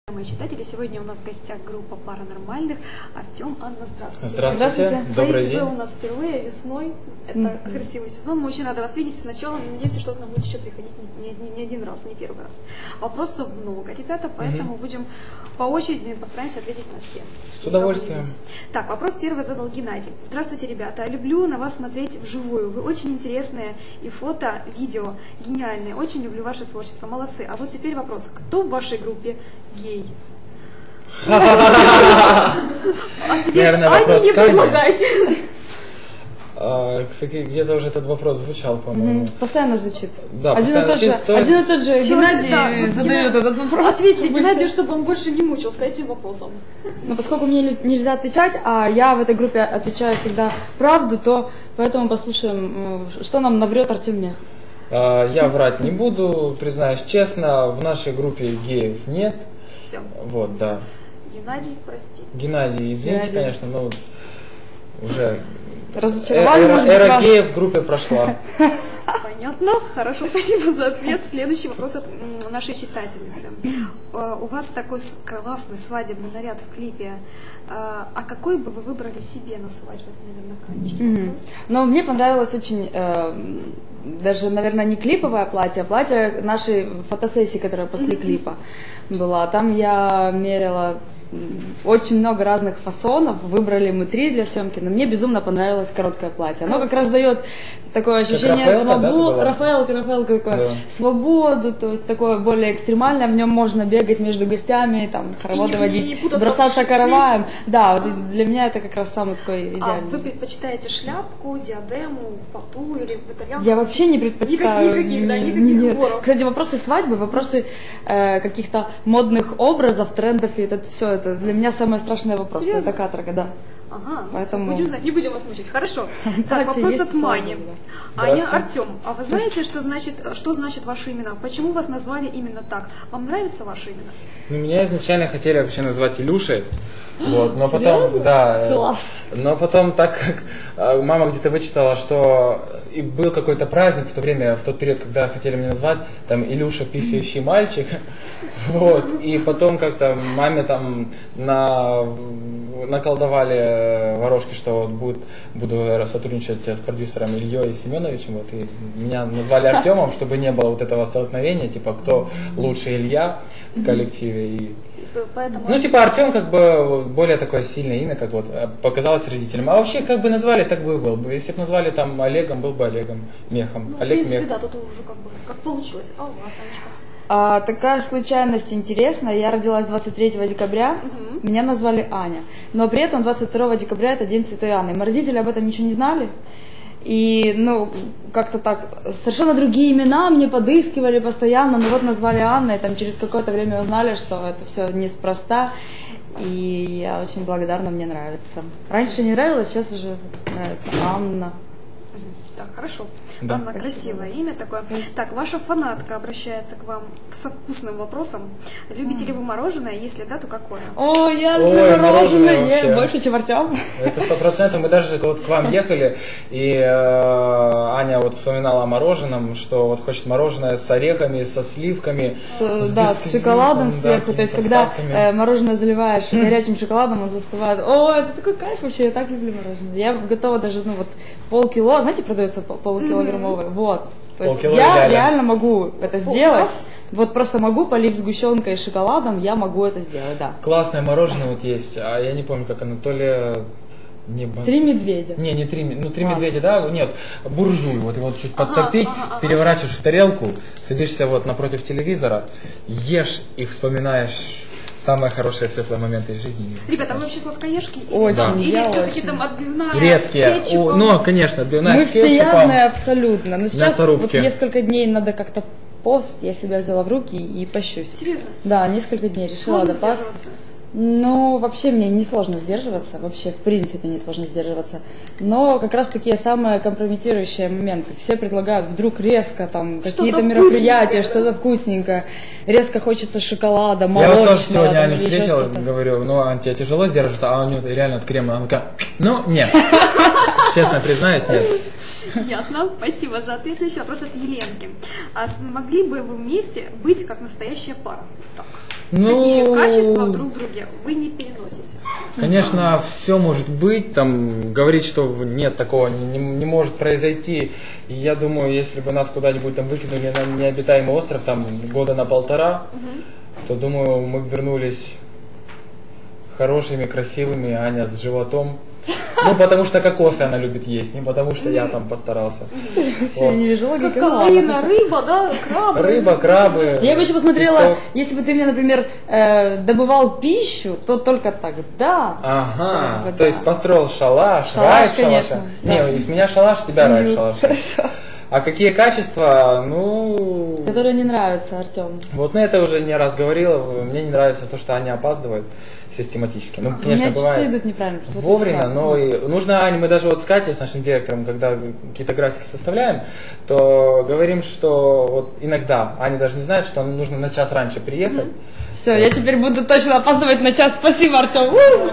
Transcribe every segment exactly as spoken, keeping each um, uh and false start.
Мои читатели, сегодня у нас в гостях группа Паранормальных. Артем, Анна, здравствуйте. Здравствуйте. Здравствуйте. Добрый день. Вы у нас впервые весной. Это mm-hmm. красивый сезон. Мы очень рады вас видеть. Сначала надеемся, что вы нам будете еще приходить не, не, не один раз, не первый раз. Вопросов много, ребята, поэтому mm-hmm. будем по очереди постараемся ответить на все. С удовольствием. Так, вопрос первый задал Геннадий. Здравствуйте, ребята. Люблю на вас смотреть вживую. Вы очень интересные и фото, видео гениальные. Очень люблю ваше творчество. Молодцы. А вот теперь вопрос. Кто в вашей группе гей? Наверное, вопрос не предлагайте. Кстати, где-то уже этот вопрос звучал, по-моему. Постоянно звучит. Да, один, и тот же, один и тот же Геннадий да, задает Геннадий. Этот вопрос. Ответьте Геннадию, чтобы он больше не мучился этим вопросом. Но поскольку мне нельзя отвечать, а я в этой группе отвечаю всегда правду, то поэтому послушаем, что нам наврет Артем Мех. Я врать не буду, признаюсь честно, в нашей группе геев нет. Все. Вот, да. Геннадий, прости. Геннадий, извините, Геннадий. конечно, но уже разочарование, эра, может эра быть, геев в группе прошла. Понятно, хорошо, спасибо за ответ. Следующий вопрос от нашей читательницы. У вас такой классный свадебный наряд в клипе. А какой бы вы выбрали себе на свадьбу? Это, наверное, mm-hmm. Но мне понравилось очень, э, даже, наверное, не клиповое платье, а платье нашей фотосессии, которая после mm-hmm. клипа была. Там я мерила очень много разных фасонов, выбрали мы три для съемки, но мне безумно понравилось короткое платье. Оно как раз дает такое ощущение свободы, Рафаэлка, Рафаэлка такое, да. свободу, то есть такое более экстремальное, в нем можно бегать между гостями, там, хороводы водить, не, не бросаться караваем. Да, вот а. для меня это как раз самый такой идеальный. А вы предпочитаете шляпку, диадему, фату или в итальянском? Я вообще не предпочитаю. Никаких, да, никаких уборов. Кстати, вопросы свадьбы, вопросы э, каких-то модных образов, трендов, и это все это для меня самое страшное вопрос. Серьезно? Это каторга, да. Ага, ну поэтому... все, будем знать, не будем вас мучить. Хорошо. Так, вопрос от Мани. Аня, Артем, а вы знаете, что значит, что значит ваши имена? Почему вас назвали именно так? Вам нравятся ваши имена? Ну, меня изначально хотели вообще назвать Илюшей. Вот, но Серьезно? потом, да, Класс. но потом, так как мама где-то вычитала, что и был какой-то праздник в то время, в тот период, когда хотели меня назвать, там, Илюша писающий мальчик, вот, и потом как-то маме там на, наколдовали ворожки, что вот будет, буду сотрудничать с продюсером Ильей Семеновичем, вот, и меня назвали Артемом, чтобы не было вот этого столкновения, типа, кто лучше Илья в коллективе, и Поэтому ну, типа, Артем, как бы, более такое сильное имя, как вот, показалось родителям. А вообще, как бы назвали, так бы и был. Если бы назвали там Олегом, был бы Олегом Мехом. Ну, Олег в принципе, Мех. да, тут уже как бы, как получилось. А у вас, Анечка? А, такая случайность интересная. Я родилась двадцать третьего декабря, угу. меня назвали Аня. Но при этом двадцать второго декабря это День Святой Анны. Мои родители об этом ничего не знали. И, ну, как-то так, совершенно другие имена мне подыскивали постоянно, но вот назвали Анна, и там через какое-то время узнали, что это все неспроста, и я очень благодарна, мне нравится. Раньше не нравилось, сейчас уже нравится Анна. Так, хорошо. Да. Анна, красивое имя такое. Так, ваша фанатка обращается к вам со вкусным вопросом. Любите ли вы мороженое? Если да, то какое? О, я люблю мороженое, я больше, чем Артем. Это сто процентов. Мы даже вот к вам ехали, и э, Аня вот вспоминала о мороженом, что вот хочет мороженое с орехами, со сливками. С, с да, с шоколадом сверху. Да, то есть, когда э, мороженое заливаешь горячим шоколадом, он застывает. О, это такой кайф вообще, я так люблю мороженое. Я готова даже, ну вот, полкило, знаете, продается полукилограммовый. Mm-hmm. Вот. То есть я реально. реально могу это сделать. Класс. Вот просто могу, полив сгущенкой и шоколадом, я могу это сделать, да. Классное мороженое вот есть, а я не помню, как оно, то ли... Не, три медведя. Не, не три, ну три а. медведя, да, нет, буржуй, вот его чуть ага, подтопить, ага, ага. переворачиваешь в тарелку, садишься вот напротив телевизора, ешь и вспоминаешь самые хорошие светлые моменты из жизни. Ребята, вы вообще сладкоежки? Очень. Да. Или все-таки там отбивная резкие. с кетчупом? Ну, конечно, отбивная Мы с кетчупом. Мы всеядные абсолютно. Но сейчас вот несколько дней надо как-то пост, я себя взяла в руки и пощусь. Серьезно? Да, несколько дней решила Сложно до Пасхи. Ну, вообще мне не сложно сдерживаться, вообще в принципе не сложно сдерживаться. Но как раз такие самые компрометирующие моменты. Все предлагают вдруг резко там какие-то мероприятия, что-то вкусненькое. Резко хочется шоколада, молочного. Я вот тоже сегодня Аню встретила, говорю, ну, Ань, тебе тяжело сдерживаться, а у нее реально от крема. Она такая, ну, нет. Честно признаюсь, нет. Ясно, спасибо за ответ. Следующий вопрос от Еленки. А могли бы вы вместе быть как настоящая пара? Так. Ну, какие качества друг в друге вы не переносите? Конечно, все может быть, там, говорить, что нет, такого не, не может произойти. И я думаю, если бы нас куда-нибудь там выкинули на необитаемый остров, там, года на полтора, угу. то, думаю, мы бы вернулись хорошими, красивыми, Аня с животом. Ну, потому что кокосы она любит есть, не потому что я там постарался. Я не вижу логики. Кокаина, рыба, да, крабы. Рыба, крабы. Я бы еще посмотрела, если бы ты мне, например, добывал пищу, то только тогда. Ага, то есть построил шалаш, рай в шалаше. Не, из меня шалаш, с тебя рай в шалаше. Хорошо. А какие качества, ну... Которые не нравятся, Артем. Вот на это уже не раз говорила. Мне не нравится то, что Аня опаздывает систематически. Ну, конечно, у меня бывает часы идут неправильно. вовремя, но и нужно, Ане, мы даже вот с Катей, с нашим директором, когда какие-то графики составляем, то говорим, что вот иногда Аня даже не знает, что нужно на час раньше приехать. Mm-hmm. Все, вот. Я теперь буду точно опаздывать на час. Спасибо, Артем.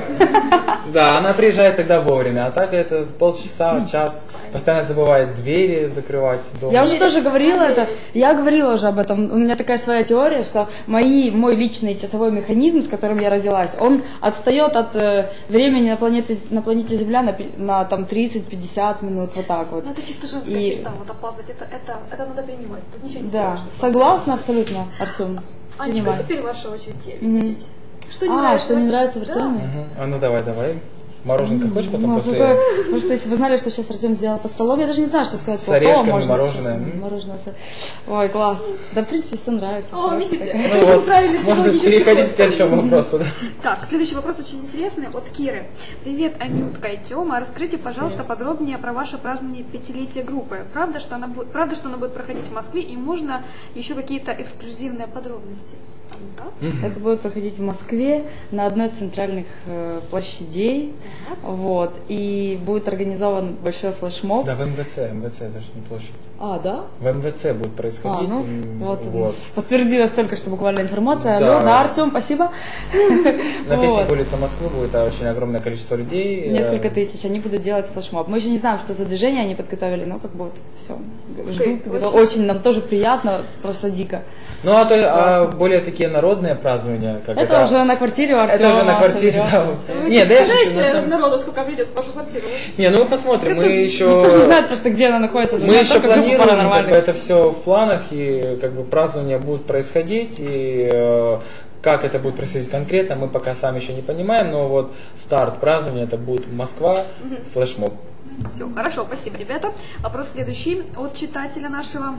Да, она приезжает тогда вовремя, а так это полчаса, час. Постоянно забывает двери закрывать дома. Я уже тоже говорила это, я говорила уже об этом. У меня такая своя теория, что мои, мой личный часовой механизм, с которым я родилась, он отстает от э, времени на планете, на планете Земля на, на там тридцать-пятьдесят минут, вот так вот. Ну это чисто женская И... черта, вот опаздывать, это, это, это надо принимать, тут ничего не да, страшно. согласна абсолютно, Артем. Анечка, Понимаю. теперь ваша очередь Mm-hmm. видеть. Что не а, нравится? что не нравится в Артеме? Да. Угу. А ну давай, давай. Мороженка хочешь потом ну, после... такое, потому что если вы знали, что сейчас Артем сделал под столом, я даже не знаю, что сказать. С орешками, можно мороженое. Сейчас, мороженое. Ой, класс. Да, в принципе, все нравится. О, видите, ну, очень вот, правильный можно психологический переходить ход. к следующему вопросу. Да? Так, следующий вопрос очень интересный от Киры. Привет, Анютка и Тёма. Расскажите, пожалуйста, Привет. подробнее про ваше празднование пятилетия группы. Правда, что она будет, правда, что она будет проходить в Москве, и можно еще какие-то эксклюзивные подробности? Да? Mm-hmm. Это будет проходить в Москве на одной из центральных э, площадей. Mm-hmm. Вот. И будет организован большой флешмоб. Да, в МВЦ. МВЦ, это же не площадь. А, да? В МВЦ будет происходить. А, ну, вот, вот. Подтвердилась только что буквально информация. Да. Алло, да, Артем, спасибо. На песне улица Москвы будет очень огромное количество людей. Несколько тысяч. Они будут делать флешмоб. Мы еще не знаем, что за движение они подготовили, но как бы вот все. Ждут. Это очень нам тоже приятно, просто дико. Ну, а, то, а более такие народные празднования, как это... Это уже на квартире у Артема. Это уже на квартире, да. Вы не представляете народу, сколько придет в вашу квартиру? Не, ну посмотрим, мы еще... Никто не знает просто, где она находится. Мы еще планируем, как бы, это все в планах, и как бы празднования будут происходить, и э, как это будет происходить конкретно, мы пока сами еще не понимаем, но вот старт празднования это будет Москва, флешмоб. Все, хорошо, спасибо, ребята. Вопрос следующий от читателя нашего.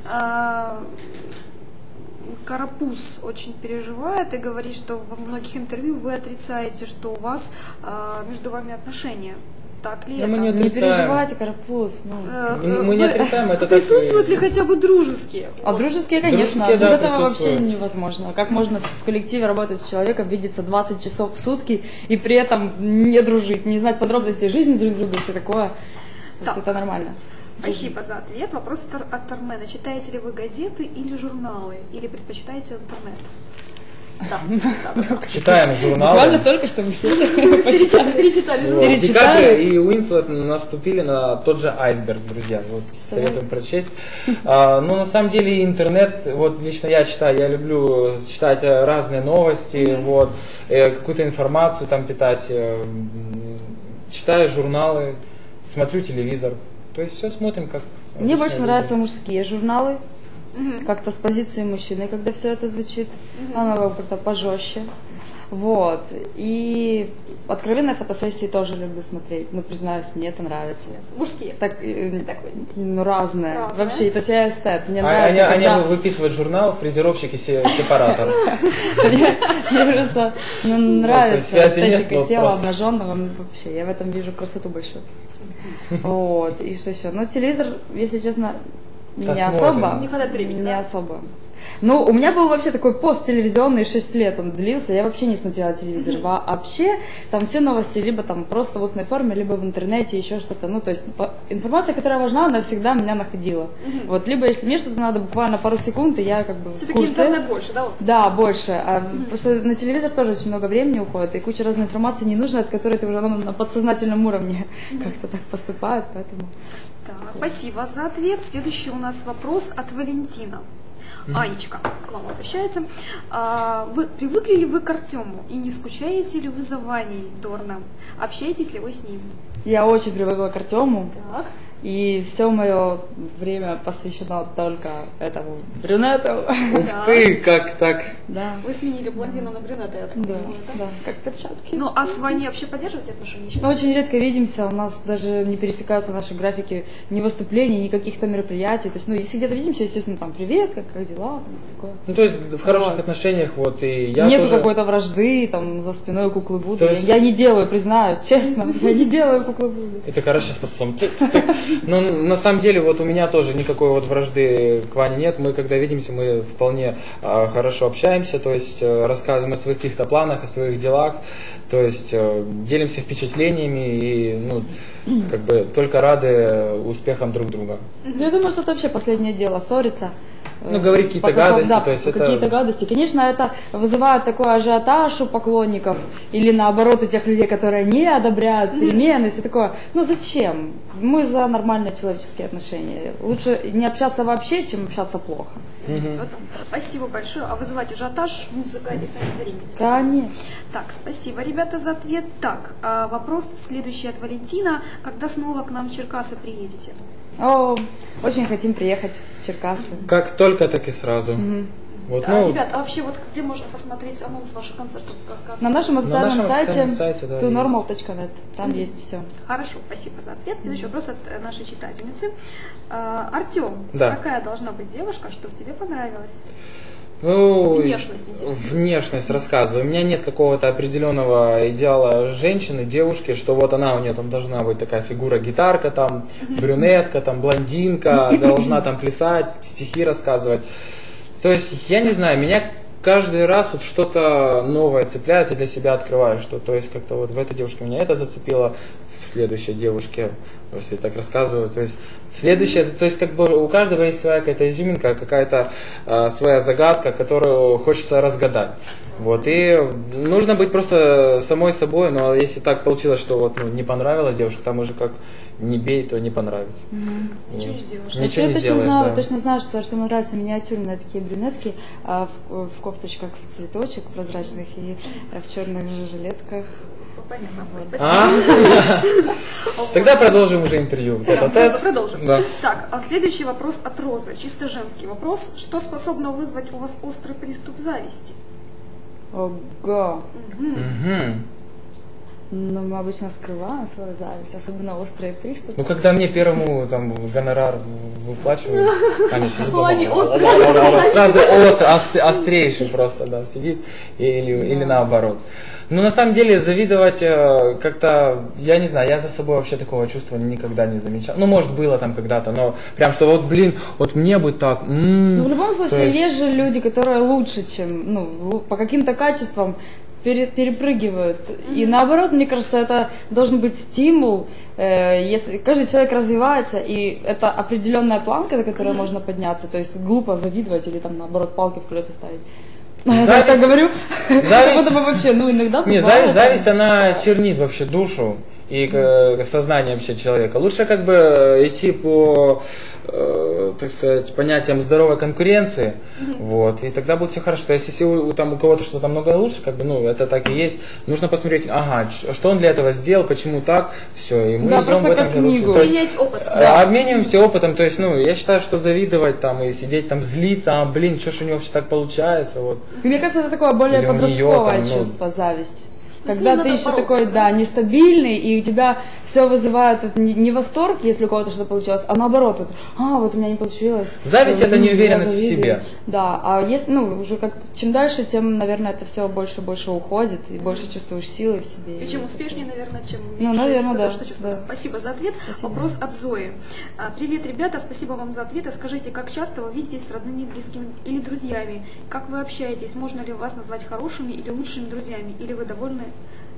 Карапуз очень переживает и говорит, что во многих интервью вы отрицаете, что у вас э, между вами отношения. Так ли да это? Мы не, не переживайте, Карапуз. Ну. Э, мы, мы не отрицаем, это присутствуют так... ли хотя бы дружеские? А дружеские, конечно. Дружеские, Без да, этого вообще невозможно. Как можно в коллективе работать с человеком, видеться двадцать часов в сутки и при этом не дружить, не знать подробностей жизни друг друга, все такое. То есть это нормально. Спасибо за ответ. Вопрос от Армена. Читаете ли вы газеты или журналы? Или предпочитаете интернет? Да, да, да. Читаем журналы. Буквально только что мы все перечитали журналы. Ди Каприо и Уинслет наступили на тот же айсберг, друзья. Вот, советуем прочесть. А, ну, на самом деле, интернет, вот лично я читаю, я люблю читать разные новости, mm-hmm. вот, э, какую-то информацию там питать. Э, читаю журналы, смотрю телевизор. То есть все смотрим как... Мне больше люди. нравятся мужские журналы, угу. как-то с позиции мужчины, когда все это звучит, угу. оно как-то пожестче. Вот. И откровенные фотосессии тоже люблю смотреть. Ну, признаюсь, мне это нравится. Мужские? Так, ну, разные. разные. Вообще, то есть я эстет. Мне а, нравится, они, когда... они выписывают журнал «Фрезеровщик и сепаратор». Мне просто нравится эстетика тела просто. обнаженного. Вообще, я в этом вижу красоту большую. Вот, и что еще? Ну, телевизор, если честно, не особо. Не хватает времени, Не особо. Ну, у меня был вообще такой пост телевизионный, шесть лет он длился, я вообще не смотрела телевизор. Mm-hmm. Вообще, там все новости либо там просто в устной форме, либо в интернете, еще что-то. Ну, то есть информация, которая важна, она всегда меня находила. Mm-hmm. Вот, либо если мне что-то надо буквально пару секунд, и я как бы все-таки в курсе. Интернет больше, да? Вот? Да, больше. А mm-hmm. просто на телевизор тоже очень много времени уходит, и куча разной информации не нужно, от которой ты уже на подсознательном уровне mm-hmm. как-то так поступает, поэтому... Так, спасибо за ответ. Следующий у нас вопрос от Валентина. Анечка к вам обращается. А, вы привыкли ли вы к Артему и не скучаете ли вы за Ваней Дорном? Общаетесь ли вы с ним? Я очень привыкла к Артему. Так. И все мое время посвящено только этому брюнету. Ух ты, как так? Да. Вы сменили блондина на брюнета, я так Да, понимаю, да? да, как перчатки. Ну, а с Ваней вообще поддерживаете отношения сейчас? Мы очень редко видимся, у нас даже не пересекаются наши графики ни выступлений, ни каких-то мероприятий. То есть, ну, если где-то видимся, естественно, там, привет, как, как дела, там, все такое. Ну, то есть в хороших Вот. отношениях, вот, и я Нету тоже... какой-то вражды, там, за спиной куклы Вуду. То есть- Я, я не делаю, признаюсь, честно, я не делаю куклы Вуду. Это хорошо с послом. Но на самом деле вот у меня тоже никакой вот вражды к Ване нет. Мы когда видимся, мы вполне а, хорошо общаемся, то есть э, рассказываем о своих каких-то планах, о своих делах, то есть э, делимся впечатлениями и ну, как бы только рады успехам друг друга. Я думаю, что это вообще последнее дело, ссориться. Ну, говорить какие-то По- по- гадости, да, то есть это- какие-то гадости. Конечно, это вызывает такой ажиотаж у поклонников, или наоборот у тех людей, которые не одобряют перемены, все такое. Ну зачем? Мы за нормальные человеческие отношения. Лучше не общаться вообще, чем общаться плохо. Вот. Спасибо большое. А вызывать ажиотаж музыка и сами творения. Конечно. Так, спасибо, ребята, за ответ. Так, а вопрос следующий от Валентина. Когда снова к нам в Черкассы приедете? О, очень хотим приехать в Черкассы. Как только, так и сразу. Вот, А, ну, ребят, а вообще вот где можно посмотреть анонс ваших концертов? Как- как? На нашем официальном нашем сайте официальном сайте, да, ту нормал точка нет. Там есть все. Хорошо, спасибо за ответ. Следующий вопрос от э, нашей читательницы. А, Артем, Да. какая должна быть девушка, чтобы тебе понравилась? ну, Внешность интересно. Внешность рассказываю. У меня нет какого-то определенного идеала женщины, девушки, что вот она у нее там должна быть такая фигура гитарка, там брюнетка, там блондинка, должна там плясать, стихи рассказывать. То есть, я не знаю, меня каждый раз вот что-то новое цепляет и для себя открываю, что, то есть, как-то вот в этой девушке меня это зацепило, в следующей девушке, если так рассказываю, то есть, следующая, то есть, как бы у каждого есть своя какая-то изюминка, какая-то э, своя загадка, которую хочется разгадать. Вот, и нужно быть просто самой собой, но если так получилось, что вот ну, не понравилась девушка, там уже как не бей, то не понравится. Ничего не сделаешь. Ничего я не точно сделаешь, знаю, да. точно знаю, что, что мне нравятся миниатюрные такие брюнетки а, в, в кофточках в цветочек прозрачных и э, в черных же жилетках. Понятно. А? Спасибо. Тогда продолжим уже интервью. Вот Да, это- продолжим. Да. Так, а следующий вопрос от Розы, чисто женский вопрос. Что способно вызвать у вас острый приступ зависти? Ого! Мгм. Но мы обычно скрываем свою зависть, особенно острые приступы. Ну, когда мне первому там гонорар выплачивают, Аня сидит дома, Ой, острый. сразу остро- ост- острейший просто, да, сидит, или, или наоборот. Ну, на самом деле, завидовать э, как-то, я не знаю, я за собой вообще такого чувства никогда не замечал. Ну, может, было там когда-то, но прям, что вот, блин, вот мне бы так. м-м. Ну, в любом То случае, есть- есть же люди, которые лучше, чем, ну, лу- по каким-то качествам пере- перепрыгивают. И наоборот, мне кажется, это должен быть стимул. э, Если каждый человек развивается, и это определенная планка, до которой можно подняться. То есть глупо завидовать или там наоборот палки в колеса ставить. Я Зависть- так говорю, зависть- как будто бы вообще, ну иногда Не, бывает. зависть, зависть, она чернит вообще душу и э, сознание вообще человека. Лучше как бы идти по, э, так сказать, понятиям здоровой конкуренции, вот, и тогда будет все хорошо. То есть, если у, там, у кого-то что-то много лучше, как бы, ну, это так и есть, нужно посмотреть, ага, ч- что он для этого сделал, почему так, все, и мы Да, идем просто в этом как же русле. книгу. То есть, Менять опыт. э, обмениваемся опытом, то есть, ну, я считаю, что завидовать там и сидеть там злиться, а, блин, что ж у него все так получается, вот. Мне кажется, это такое более Или у неё подростковое там, ну, чувство, зависть. Ну, с Когда ней ты надо еще бороться, такой, да? да, нестабильный, и у тебя все вызывает вот не, не восторг, если у кого-то что-то получилось, а наоборот, вот, а, вот у меня не получилось. Зависть Я это завидую, неуверенность я в завидую. себе. Да, а если, ну, уже как чем дальше, тем, наверное, это все больше и больше уходит, и больше чувствуешь силы в себе. И чем успешнее, наверное, чем Ну, меньше наверное, испытываешь, да, что чувствуешь. да. Спасибо за ответ. Спасибо. Вопрос от Зои. А, Привет, ребята, спасибо вам за ответ. А Скажите, как часто вы видитесь с родными, близкими или друзьями? Как вы общаетесь? Можно ли вас назвать хорошими или лучшими друзьями? Или вы довольны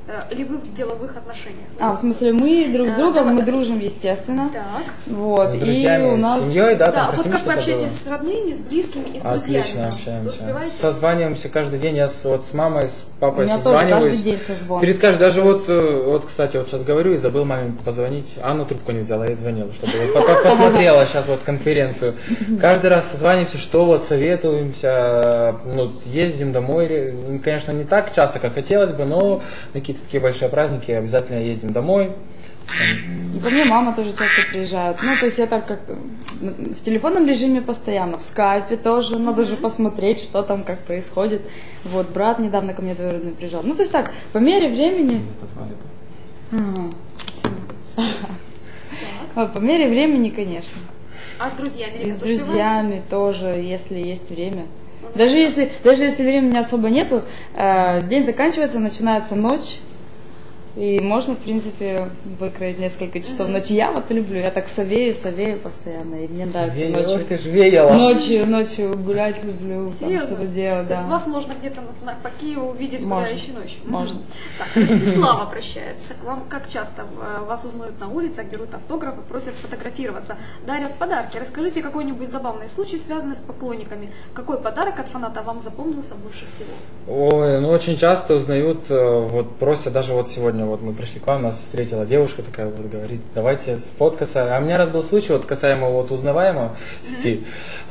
Э, Или вы в деловых отношениях? А, в смысле, мы друг с А, другом, давай. мы дружим, естественно. Так. Вот. С друзьями, и у нас... с семьей, да, Да, там про вот семью как вы что-то общаетесь было? с родными, с близкими и с друзьями? Отлично Вы общаемся. успеваете? Созваниваемся каждый день. Я с, вот с мамой, с У папой меня тоже созваниваюсь. каждый день созвон. Перед каждым, даже вот, э, вот, кстати, вот сейчас говорю и забыл маме позвонить. Анну трубку не взяла, я ей звонила, чтобы вот по- по- посмотрела сейчас вот конференцию. Каждый раз созваниваемся, что вот советуемся, ну, ездим домой. Ну, конечно, не так часто, как хотелось бы, но на какие-то такие большие праздники обязательно ездим домой. И ко мне мама тоже часто приезжает. Ну, то есть я так как в телефонном режиме постоянно, в скайпе тоже, надо же посмотреть, что там, как происходит. Вот, брат недавно ко мне двоюродный приезжал. Ну, то есть так, по мере времени... Ага, спасибо. Вот, по мере времени, конечно. А с друзьями? И с ребята, успеваете? друзьями тоже, если есть время. Даже если, даже если времени особо нету, э, день заканчивается, начинается ночь, и можно, в принципе, выкроить несколько часов ночи. Я вот люблю, я так совею, совею постоянно, и мне нравится Ве- ночью. Ох ты ж веяла. Ночью, ночью гулять люблю, там Серьезно? что-то делать, То да. есть вас можно где-то на- на- по Киеву увидеть Можно. гуляющей ночью? Можно. Мгм. Так, Ростислав обращается к вам. Как часто э, вас узнают на улицах, берут автографы, просят сфотографироваться, дарят подарки? Расскажите какой-нибудь забавный случай, связанный с поклонниками. Какой подарок от фаната вам запомнился больше всего? Ой, ну очень часто узнают, э, вот просят, даже вот сегодня вот мы пришли к вам, нас встретила девушка такая, вот говорит, давайте сфоткаться. А у меня раз был случай, вот касаемо вот узнаваемости,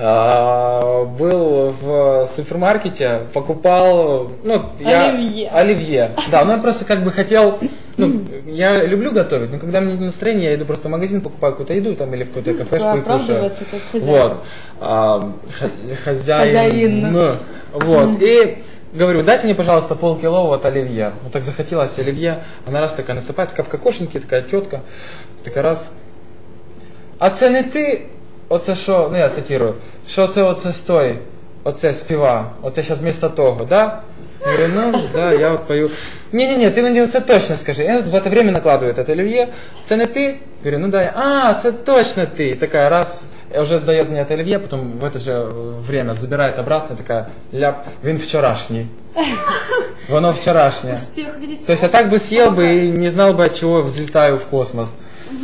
а, был в супермаркете, покупал, ну, я... Оливье. Оливье, да, ну я просто как бы хотел, ну, я люблю готовить, но когда мне нет настроения, я иду просто в магазин, покупаю какую-то еду там или в какую-то кафешку и кушаю. Оправдывается как хозяин. Вот. А, ха- хозяин. Хозяин. Ну, вот. И говорю, дайте мне, пожалуйста, полкило вот оливье. Вот так захотелось оливье. Она раз такая насыпает, такая в кокошнике, такая тетка. Такая раз. А це не ти, оце що, ну я цитирую, що це оце стой, оце співа, оце зараз вместо того, да? Я говорю, ну, да, я вот пою. Не-не-не, ты мне це точно скажи. Я в это время накладываю это оливье. Це не ты? Говорю, ну да. А, це точно ты. И такая раз, уже дает мне это оливье, потом в это же время забирает обратно, такая, ляп, він вчорашний. Воно вчорашнее. Успех, видите? То есть я так бы съел бы и не знал бы, от чего взлетаю в космос.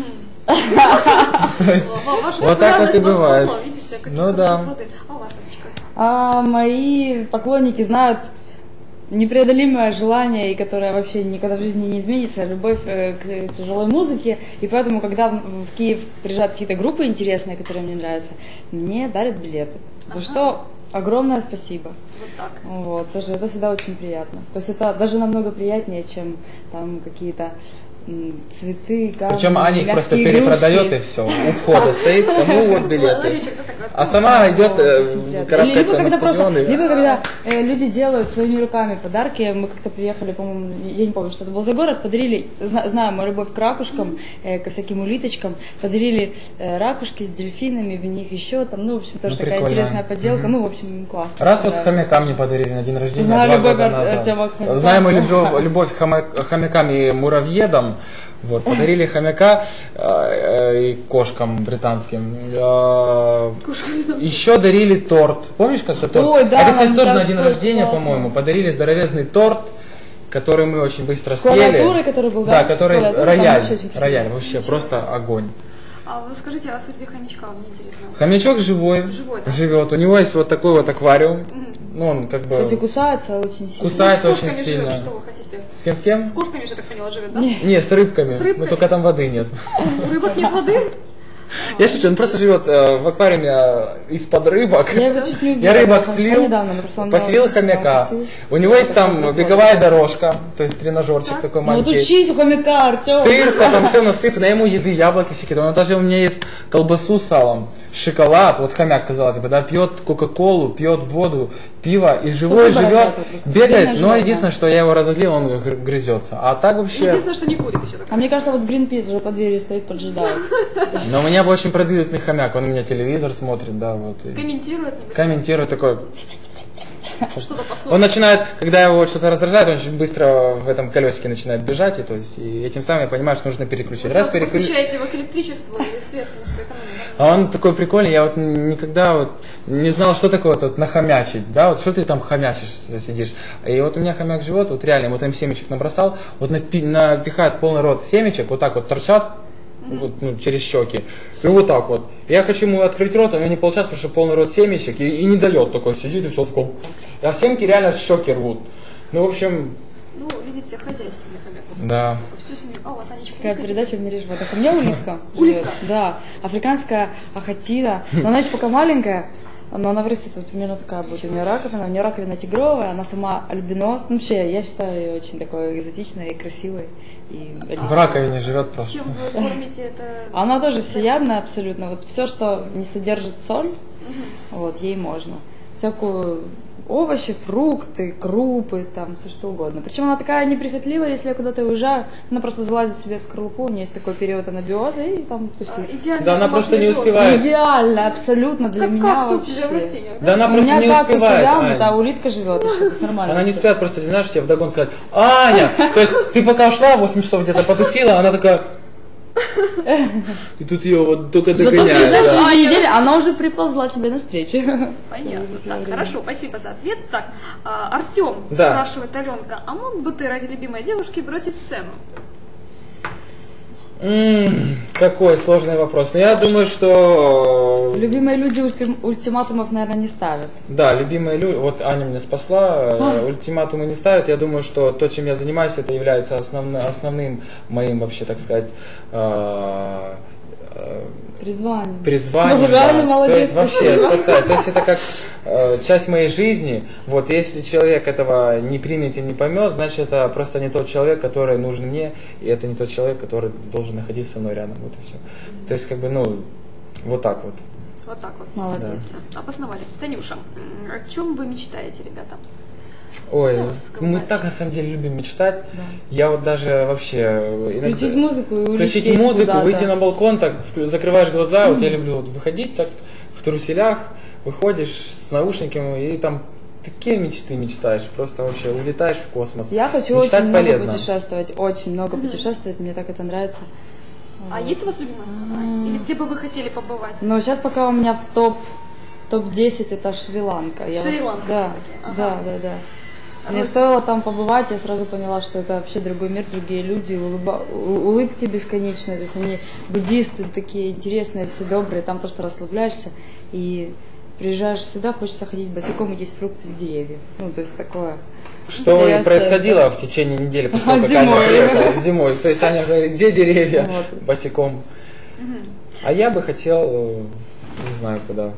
То есть, Ваша вот так вот и популярность вас бывает. спасла, видите, какие Ну хорошие да. плоды. А у вас, Анечка? А мои поклонники знают непреодолимое желание, и которое вообще никогда в жизни не изменится, любовь э, к тяжелой музыке. И поэтому, когда в в Киев приезжают какие-то группы интересные, которые мне нравятся, мне дарят билеты. За что огромное спасибо. Вот так. Вот, тоже это всегда очень приятно. То есть это даже намного приятнее, чем там какие-то м, цветы, камни, Причем Аня их просто мягкие перепродает и игрушки. все. У входа стоит, кому вот билеты. Ларичек, да, такой, А сама идет, э, Очень приятно. Или карабкается либо на когда просто, стадион. и- либо когда э, люди делают своими руками подарки. Мы как-то приехали, по-моему, я не помню, что это был за город, подарили, зна- знаю мою любовь к ракушкам, э, ко всяким улиточкам, подарили э, ракушки с дельфинами, в них еще там, ну, в общем, тоже Ну, такая прикольно. интересная подделка, ну, в общем, классно. Раз вот понравилось. хомяка мне подарили на день рождения Знаю два любовь года Ар- назад. Артема к хомякам. Знаем мы любовь, любовь к хома- хомякам и муравьедам. Вот, подарили хомяка э, и кошкам британским. Э, еще дарили торт. Помнишь как-то торт? Ой, да, Это, кстати, нам тоже на так день очень рождения, классно. по-моему. Подарили здоровезный торт, который мы очень быстро С съели. клавиатурой, который был, да? Да, который С клавиатурой, там рояль. вообще очень красиво. Рояль, вообще просто огонь. А вы скажите о судьбе хомячка, мне интересно. Хомячок живой, Живой, да? живет. У него есть вот такой вот аквариум. Ну, он как бы... Кстати, кусается очень сильно. Кусается С очень кошками сильно. живет, что вы хотите? С кем, с кем? С кошками же, так поняла, живет, да? Не, с рыбками. С рыбками? Но только там воды нет. У рыбок нет воды? Я шучу, он просто живет э, в аквариуме э, из-под рыбок. Я его чуть не убила. Я рыбок потому что слил, недавно, просто он поселил очень сильно хомяка. укусил. У него есть Такой там красавец. беговая дорожка, то есть тренажерчик такой Ну вот маленький. учись у хомяка, Артем. Тырса, там все насыпано, ему еды, яблоки всякие. Он даже у меня есть колбасу с салом, шоколад, вот хомяк, казалось бы, да, пьет кока-колу, пьет воду, пиво и живой Слушай, живет, бородатый просто, бегает. бедное Но животное. единственное, что я его разозлил, он гр- грызется. А так вообще... Единственное, что не курит еще так. А мне кажется, вот Гринпис уже под дверью стоит, поджидает. Но у меня бы очень продвинутый хомяк, он у меня телевизор смотрит, да, вот. и Комментирует, небось. комментирует такой, Что-то по сути. Он начинает, когда его что-то раздражает, он очень быстро в этом колесике начинает бежать, и, то есть, и этим самым я понимаю, что нужно переключить. Вы Раз сразу переключ- подключаете его к электричеству или свет в низкую экономию? А он такой прикольный, я вот никогда вот не знал, что такое вот, вот нахомячить, да, вот что ты там хомячишь, сидишь. И вот у меня хомяк живет, вот реально, вот им семечек набросал, вот напи- напихает полный рот семечек, вот так вот торчат, вот, ну, через щеки, и вот так вот. Я хочу ему открыть рот, а у него не получается, потому что полный рот семечек, и, и не дает, такой сидит, и все такое. А семки реально щеки рвут. Ну, в общем... Ну, видите, хозяйственный хомяк. Да. Всю семью. А, у вас, Анечка, Такая есть передача в мире животных. У меня улитка. Улитка? Да. Африканская ахатида. Но она еще пока маленькая, но она вырастет вот примерно такая будет. У нее раковина, у нее раковина тигровая, она сама альбинос. Ну, вообще, я считаю ее очень такой экзотичной и красивой. И В раковине живет просто. Чем вы кормите это? она тоже всеядная абсолютно. Вот все, что не содержит соль, вот, ей можно. Всякую овощи, фрукты, крупы, там, все что угодно. Причем она такая неприхотливая, если я куда-то уезжаю, она просто залазит себе в скорлупу, у нее есть такой период анабиоза, и там тусит. А, идеально. Да, она просто не домашнее успевает. Идеально, абсолютно для Как меня кактус вообще. для растения, Да она У просто меня не кактусы успевает. вянут, Ань. а улитка живет еще, то есть нормально. Она не всё. успевает просто, знаешь, тебе вдогонку сказать: Аня! То есть ты пока ушла, восемь часов где-то потусила, она такая... И тут ее вот только Зато в догоняет. да. ближайшие две недели она уже приползла тебе навстречу. Понятно. Так, хорошо, спасибо за ответ. Так, а, Артем Да. спрашивает Аленка, а мог бы ты ради любимой девушки бросить сцену? М, Какой сложный вопрос. Но я думаю, что... Любимые люди ульти- ультиматумов, наверное, не ставят. Да, любимые люди, вот Аня меня спасла, э, ультиматумы не ставят. Я думаю, что то, чем я занимаюсь, это является основным, основным моим, вообще, так сказать, э, э, Призвание. призванием. Ну, реально да. молодец, То есть вообще спасибо. спасает. То есть это как э, часть моей жизни. Вот если человек этого не примет и не поймет, значит это просто не тот человек, который нужен мне, и это не тот человек, который должен находиться со мной рядом. Вот и все. То есть как бы, ну, вот так вот. Вот так вот. Молодец. Да, обосновали. Танюша, м, о чем вы мечтаете, ребята? Ой, Да, мы сказать. так на самом деле любим мечтать. Да. Я вот даже вообще иногда- Включить музыку и улететь включить музыку, куда-то. выйти на балкон, так вк- закрываешь глаза. Вот я люблю вот выходить так в труселях, выходишь с наушниками и там такие мечты мечтаешь, просто вообще улетаешь в космос. Я хочу Мечтать очень много полезно. путешествовать, очень много путешествовать, мне так это нравится. А есть у вас любимая страна? Или где бы вы хотели побывать? Но сейчас пока у меня в топ топ десять это Шри-Ланка. Я вот- Шри-Ланка Да, всё-таки, ага. да, да, да. Мне Родина. стоило там побывать, я сразу поняла, что это вообще другой мир, другие люди, улыба- у- улыбки бесконечные, то есть они буддисты такие интересные, все добрые, там просто расслабляешься и приезжаешь сюда, хочется ходить босиком и есть фрукты с деревьев. Ну, то есть такое. Что и Реакция, происходило да. в течение недели после того, как Зимой. Аня приехала. Зимой. То есть Аня говорит, где деревья? Вот. Босиком. А я бы хотел, э, не знаю куда,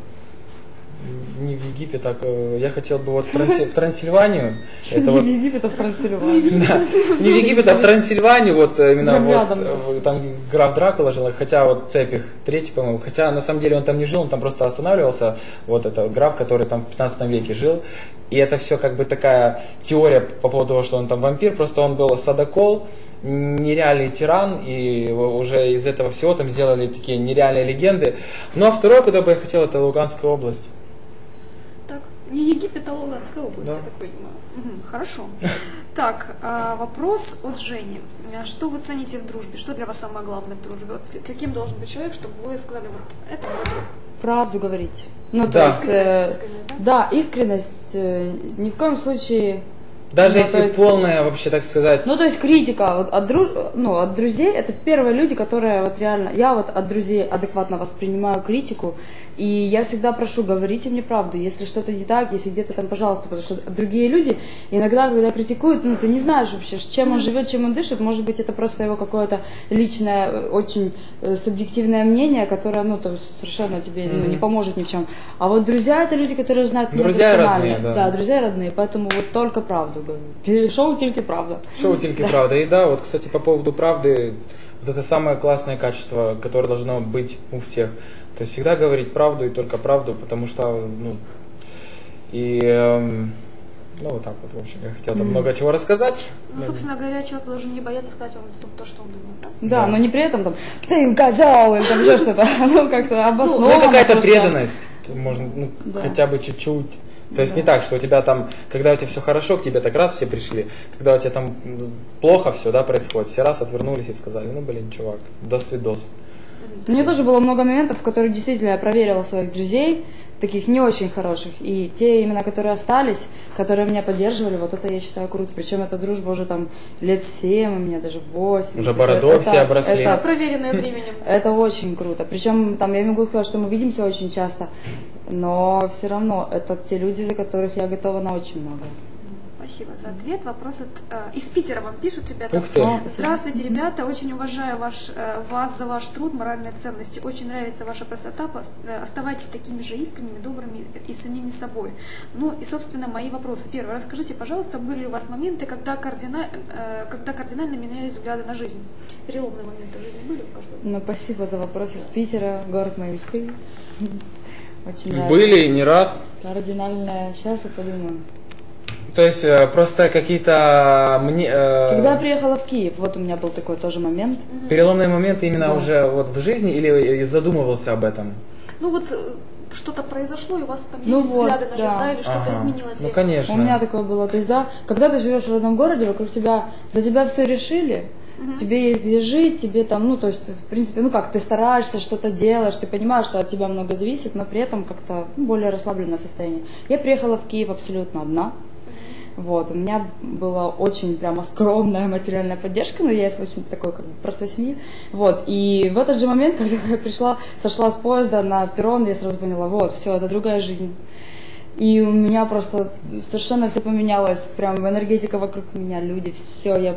не в Египет, так э, я хотел бы вот в, Транси- в Трансильванию. Это вот, В Египет, а в Трансильванию. да, не в Египет, а в Трансильванию, вот э, именно Прям вот, рядом э, просто. там где граф Дракула жил, хотя вот Цепих третий, по-моему, хотя на самом деле он там не жил, он там просто останавливался, вот это граф, который там в пятнадцатом веке жил, и это все как бы такая теория по поводу того, что он там вампир, просто он был садокол, нереальный тиран, и уже из этого всего там сделали такие нереальные легенды. Ну а второе, куда бы я хотел, это Луганская область. Так, не Египет, а Луганская область, Да. я так понимаю. Мгм, хорошо. Так, а, вопрос от Жени. А Что вы цените в дружбе? Что для вас самое главное в дружбе? Вот каким должен быть человек, чтобы вы сказали, вот это мой друг? Правду говорить. Ну, Да. то есть, э, Искренность, искренность, да? да, искренность, э, ни в коем случае. Даже Ну, если то есть- полная, вообще так сказать, Ну, то есть критика вот от, друж... ну, от друзей, это первые люди, которые вот реально, я вот от друзей адекватно воспринимаю критику, и я всегда прошу, говорите мне правду, если что-то не так, если где-то там, пожалуйста, потому что другие люди иногда, когда критикуют, ну, ты не знаешь вообще, с чем он живет, чем он дышит, может быть, это просто его какое-то личное, э, очень э, субъективное мнение, которое, ну, там, совершенно тебе ну, не поможет ни в чем. А вот друзья — это люди, которые знают меня Друзья досконально. родные, да. Да, друзья родные, поэтому вот только правду говорю. Ты- Шоу «Тільки правда». шоу «Тільки правда». И да, вот, кстати, по поводу правды, вот это самое классное качество, которое должно быть у всех. То есть всегда говорить правду и только правду, потому что, ну, и, эм, ну, вот так вот, в общем, я хотел там много чего рассказать. Ну, собственно говоря, человек должен не бояться сказать вам в лицо то, что он думает, да? Да, Да. но не при этом там ты козел или там еще что-то. Ну, как-то Ну, обоснованно. и какая-то просто. преданность, можно, ну, Да. хотя бы чуть-чуть. То есть Да. не так, что у тебя там, когда у тебя все хорошо, к тебе так раз все пришли, когда у тебя там плохо все, да, происходит, все раз отвернулись и сказали, ну, блин, чувак, до свидос. У меня тоже было много моментов, в которых действительно я проверила своих друзей, таких не очень хороших. И те именно, которые остались, которые меня поддерживали, вот это я считаю круто. Причем эта дружба уже там лет семь, у меня даже восемь. Уже То есть бородой это- все обросли. это- Проверенное временем. Это очень круто. Причем там я могу сказать, что мы видимся очень часто, но все равно это те люди, за которых я готова на очень много. Спасибо за ответ. Вопрос от, э, из Питера вам пишут, ребята. Ух ты. Здравствуйте, ребята. Очень уважаю ваш, э, вас за ваш труд, моральные ценности. Очень нравится ваша простота. Пос- э, Оставайтесь такими же искренними, добрыми и самими собой. Ну и, собственно, мои вопросы. Первый. Расскажите, пожалуйста, были ли у вас моменты, когда, кардина- э, когда кардинально менялись взгляды на жизнь? Переломные моменты в жизни были у каждого? Ну, спасибо за вопрос из Питера, город моей мечты. Очень нравится. Были не раз. Кардинальная. Сейчас я подумаю. То есть э, просто какие-то мне, э, Когда я приехала в Киев, вот у меня был такой тоже момент. переломные моменты именно Да. уже вот в жизни или задумывался об этом? Ну вот э, что-то произошло, и у вас там Ну есть вот, взгляды на жизнь, да. да, или что-то Ага. изменилось? Ну, резко? конечно. У меня такое было. То есть, да, когда ты живешь в родном городе, вокруг тебя, за тебя все решили, тебе есть где жить, тебе там, ну, то есть, в принципе, ну как, ты стараешься, что-то делаешь, ты понимаешь, что от тебя много зависит, но при этом как-то ну, более расслабленное состояние. Я приехала в Киев абсолютно одна. Вот, у меня была очень прямо скромная материальная поддержка, но я из очень такой как бы простой семьи. Вот, и в этот же момент, когда я пришла, сошла с поезда на перрон, я сразу поняла, вот, все, это другая жизнь. И у меня просто совершенно все поменялось, прям энергетика вокруг меня, люди, все, я,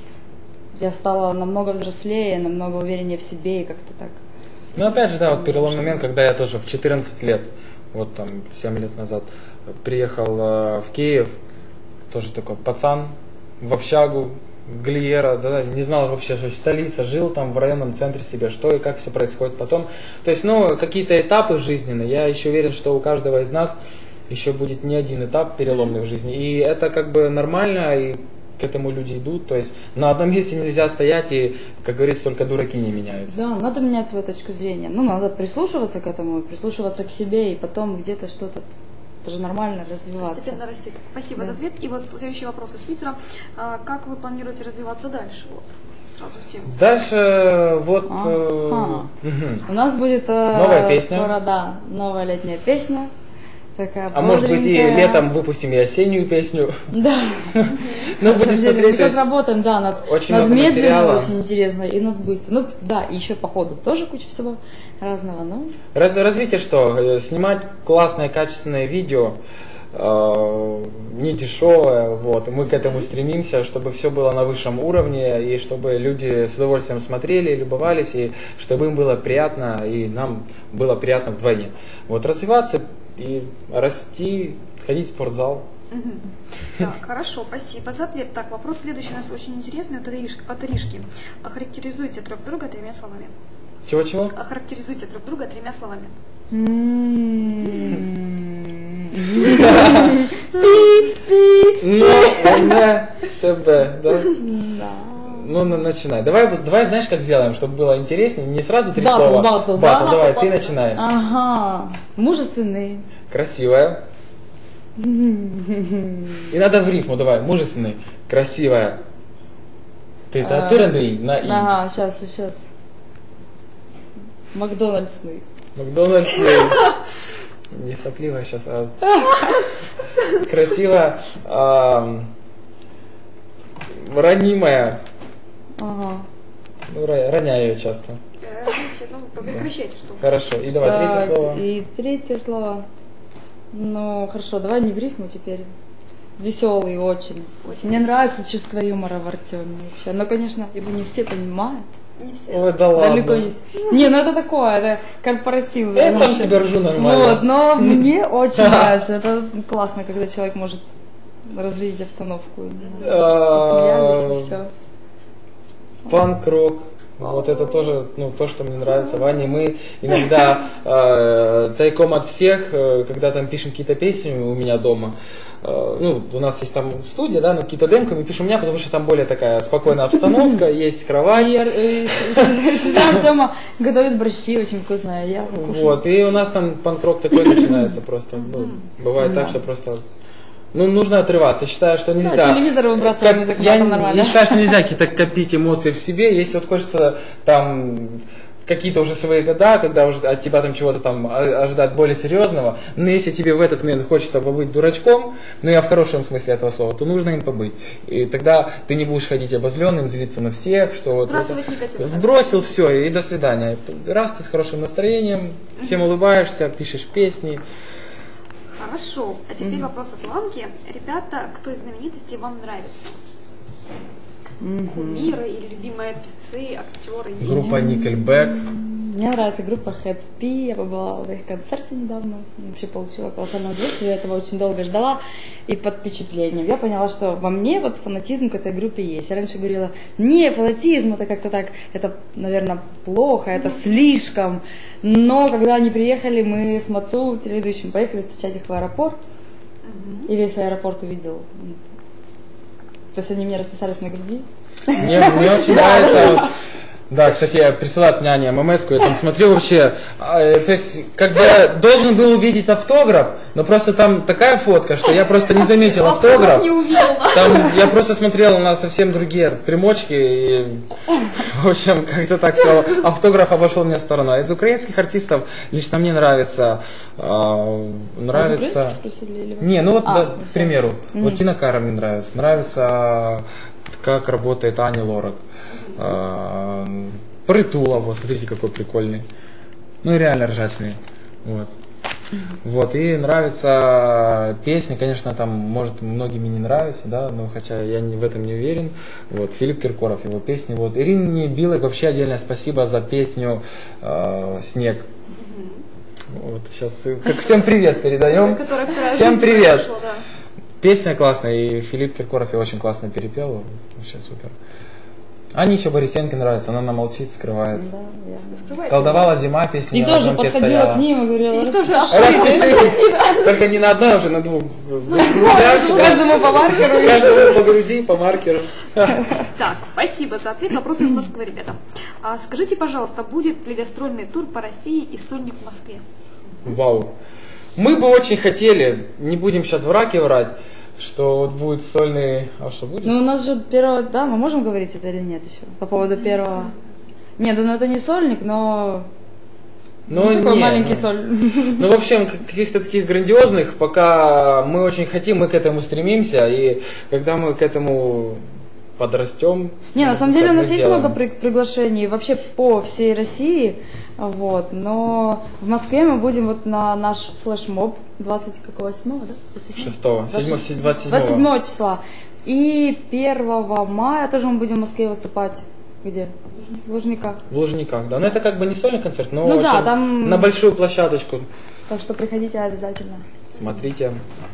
я стала намного взрослее, намного увереннее в себе и как-то так. Ну, опять же, да, вот переломный момент, когда я тоже в четырнадцать лет, вот там семь лет назад, приехал э, в Киев, тоже такой пацан, в общагу, Глиера, да, не знал вообще, что столица, жил там в районном центре себе, что и как все происходит потом. То есть, ну, какие-то этапы жизненные, я еще уверен, что у каждого из нас еще будет не один этап переломный в жизни. И это как бы нормально, и к этому люди идут. То есть на одном месте нельзя стоять, и, как говорится, только дураки не меняются. Да, надо менять свою точку зрения. Ну, надо прислушиваться к этому, прислушиваться к себе, и потом где-то что-то, это же нормально, развиваться. Постепенно растет. Спасибо Да. за ответ. И вот следующий вопрос из Питера. А, Как вы планируете развиваться дальше? Вот, сразу в тему. Дальше вот... э, Ага. мгм. У нас будет э, Новая песня. скоро, да, новая летняя песня. Такая А может быть и бодренькая. летом выпустим и осеннюю песню. Да. Ну, На самом будем деле, смотреть. мы то сейчас есть работаем, да, над, очень над много медленным, материала. очень интересно, и над быстрым. Ну, да, и еще по ходу тоже куча всего разного, но... Раз- развитие что? Э, Снимать классное, качественное видео, э, не дешевое, вот. Мы к этому стремимся, чтобы все было на высшем уровне, и чтобы люди с удовольствием смотрели, любовались, и чтобы им было приятно, и нам было приятно вдвойне. Вот развиваться и расти, ходить в спортзал. Так, хорошо, спасибо за ответ. Так, вопрос следующий у нас очень интересный от Ириш- от Иришки. Охарактеризуйте друг друга тремя словами. Чего-чего? Охарактеризуйте друг друга тремя словами. Ну, на ТБ, да? Ну, на- начинай. Давай, давай, знаешь, как сделаем, чтобы было интереснее? Не сразу три Батл, слова. батл, Батл, да? давай, Батл, ты батл. начинай. Ага, мужественный. Красивая. И надо в рифму, давай. Мужественный. Красивая. Ты А, татырный на и. Ага, сейчас, сейчас. Макдональдсный. Макдональдсный. Не сопливая сейчас, а красивая. ам, Ранимая. Ага. Ну, ра- роняю ее часто. Э, значит, ну, прекращайте, что вы. Хорошо. И давай, Так, третье слово. И третье слово. Ну, хорошо, давай не в рифму теперь. Веселый очень. Очень Мне веселый. нравится чувство юмора в Артеме вообще. Но, конечно, его не все понимают. Не все. Ой, да Далеко ладно. не все. Не, ну это такое, это корпоративное. Я сам наше. себя ржу нормально. Вот, но мне очень нравится. Это классно, когда человек может разрядить обстановку. А, Посмеялись, и все. Панк-рок. Вот это тоже, ну, то, что мне нравится в Ане. Мы иногда э, тайком от всех, э, когда там пишем какие-то песни у меня дома, э, ну, у нас есть там студия, да, но какие-то демки мы пишем у меня, потому что там более такая спокойная обстановка, есть кровать. И сестра Артема готовит борщи очень вкусные, я кушаю. Вот, и у нас там панк-рок такой начинается просто. Ну, бывает так, что просто... Ну, нужно отрываться. Считаю, что нельзя... Да, телевизор выбрасывать Как, не за я нормально. не считаю, что нельзя какие-то копить эмоции в себе. Если вот хочется там в какие-то уже свои года, когда уже от тебя там чего-то там ожидать более серьезного, но если тебе в этот момент хочется побыть дурачком, ну я в хорошем смысле этого слова, то нужно им побыть. И тогда ты не будешь ходить обозленным, злиться на всех, что вот... Сбрасывать негатив. Сбросил все, и до свидания. Раз ты с хорошим настроением, всем улыбаешься, пишешь песни. Хорошо. А теперь mm-hmm. вопрос от Ланки. Ребята, кто из знаменитостей вам нравится? Mm-hmm. Кумиры или любимые певцы, актеры? Есть? Группа Nickelback. Мне нравится группа Хэд Пи. Я побывала на их концерте недавно. Вообще получила колоссальное удовольствие. Я этого очень долго ждала. И под впечатлением я поняла, что во мне вот фанатизм к этой группе есть. Я раньше говорила, не, фанатизм, это как-то так, это, наверное, плохо, это слишком. Но когда они приехали, мы с Мацу, телеведущим, поехали встречать их в аэропорт. И весь аэропорт увидел. То есть они мне расписались на груди. Мне, мне очень нравится... Да, кстати, присылает мне Аня ММС-ку, я там смотрю вообще, э, то есть, как бы должен был увидеть автограф, но просто там такая фотка, что я просто не заметил автограф. Не увидел. Там я просто смотрел на совсем другие примочки, и, в общем, как-то так все, автограф обошел меня стороной. Из украинских артистов лично мне нравится, э, нравится... Не, ну вот, а, да, к примеру, mm-hmm. вот Тина Кароль мне нравится, нравится, как работает Ани Лорак. Притула, вот, смотрите, какой прикольный. Ну и реально ржачный. Вот. Вот, и нравится песня, конечно, там, может, многим и не нравится, да, но хотя я не, в этом не уверен. Вот, Филипп Киркоров, его песни. Вот, Ирине Билык вообще отдельное спасибо за песню э, «Снег». Вот, сейчас, как всем привет передаем. Всем привет. Песня классная, и Филипп Киркоров ее очень классно перепел. Вообще супер. Ане еще Борисенко нравится, она молчит, скрывает. Да, я... Колдовала зима, песня. И тоже подходила стояла. К ним и говорила, и тоже распишитесь. Только не на одной, а уже на двух грудях. Каждому по маркеру. Каждому по груди, по маркеру. Так, спасибо за ответ. Вопрос из Москвы, ребята. А скажите, пожалуйста, будет ли гастрольный тур по России и сольник в Москве? Вау. Мы бы очень хотели, не будем сейчас в раке врать, что вот будет сольный... А что будет? Ну, у нас же первого... Да, мы можем говорить это или нет еще? По поводу первого... Нет, ну это не сольник, но... Ну, ну такой не, маленький ну, соль. Ну, в общем, каких-то таких грандиозных, пока мы очень хотим, мы к этому стремимся, и когда мы к этому подрастем... Не, на самом деле у нас есть сделаем. много при- приглашений вообще по всей России, вот, но в Москве мы будем вот на наш флешмоб двадцать восьмого, да? шестого, двадцать седьмого. двадцать седьмого числа. И первого мая тоже мы будем в Москве выступать. Где? В Лужниках. В Лужниках, да. Но это как бы не сольный концерт, но ну, очень да, там... на большую площадочку. Так что приходите обязательно. Смотрите.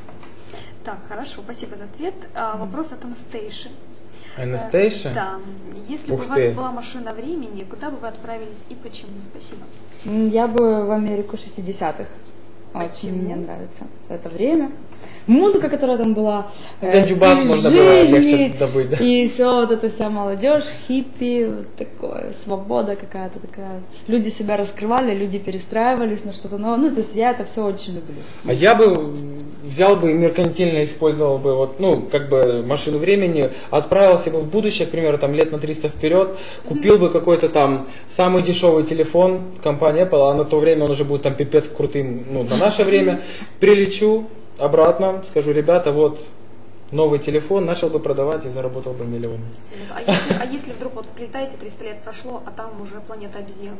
Так, хорошо, спасибо за ответ. А, вопрос от Анастейши. Анастейши? Э, да. Если Ух бы у вас ты. была машина времени, куда бы вы отправились и почему? Спасибо. Я бы в Америку шестидесятых. Очень мне нравится это время. Музыка, которая там была, Ганджубас стиль можно было легче жизни, добыть, да? и все вот эта вся молодежь, хиппи, вот такое, свобода какая-то такая. Люди себя раскрывали, люди перестраивались на что-то новое. Ну, то есть я это все очень люблю. А я бы взял бы и меркантильно использовал бы вот, ну, как бы машину времени, отправился бы в будущее, к примеру, там лет на триста вперед, купил бы какой-то там самый дешевый телефон компании Apple, а на то время он уже будет там пипец крутым, ну, на наше время, прилечу обратно, скажу, ребята, вот новый телефон, начал бы продавать и заработал бы миллион. А если, а если вдруг вот прилетаете, триста лет прошло, а там уже планета обезьян?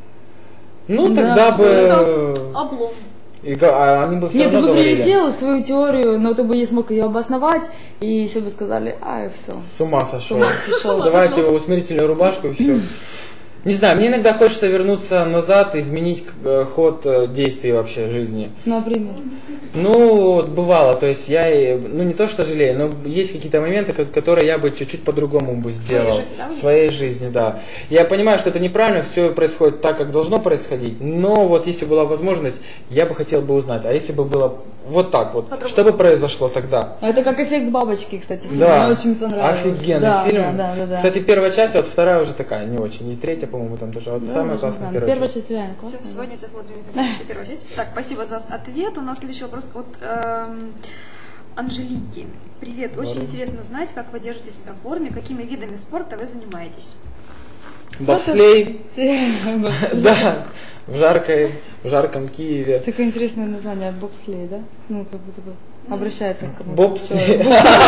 Ну, да. тогда бы... Облом. И, а они бы все Нет, равно ты бы говорили. прилетел свою теорию, но ты бы не смог ее обосновать, и все бы сказали, а, и все. С ума сошел. С ума сошел. Давайте его усмирительную рубашку и все. Не знаю, мне иногда хочется вернуться назад и изменить э, ход э, действий вообще жизни. Например. Ну, вот бывало, то есть я, и- ну не то что жалею, но есть какие-то моменты, ко- которые я бы чуть-чуть по-другому бы сделал. жизни, да, вы В своей жизни, да. Я понимаю, что это неправильно, все происходит так, как должно происходить, но вот если была возможность, я бы хотел бы узнать, а если бы было вот так вот, По-другому. что бы произошло тогда? Это как эффект бабочки, кстати, фильм. Да, Мне очень понравилось. офигенный Да, фильм. Да, да, да, да. Кстати, первая часть, вот вторая уже такая, не очень, и третья, по-моему, там даже, вот Да, самая даже не классная знаю. первая, Первая часть. часть реально Всё, классная. сегодня все смотрим предыдущую первую часть. Так, спасибо за ответ. У нас следующий вопрос от эм, Анжелики. Привет, очень Здорово. интересно знать, как вы держите себя в форме, какими видами спорта вы занимаетесь. Бобслей, да, в жаркой, в жарком Киеве. Такое интересное название, бобслей, да? Ну, как будто бы обращается к кому-то. Бобслей.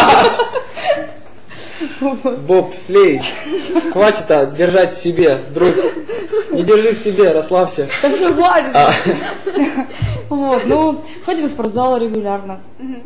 Бобслей. Хватит а, держать в себе, друг. Не держи в себе, расслабься. Да все, хватит. А, Вот, ну, ходим в спортзал регулярно.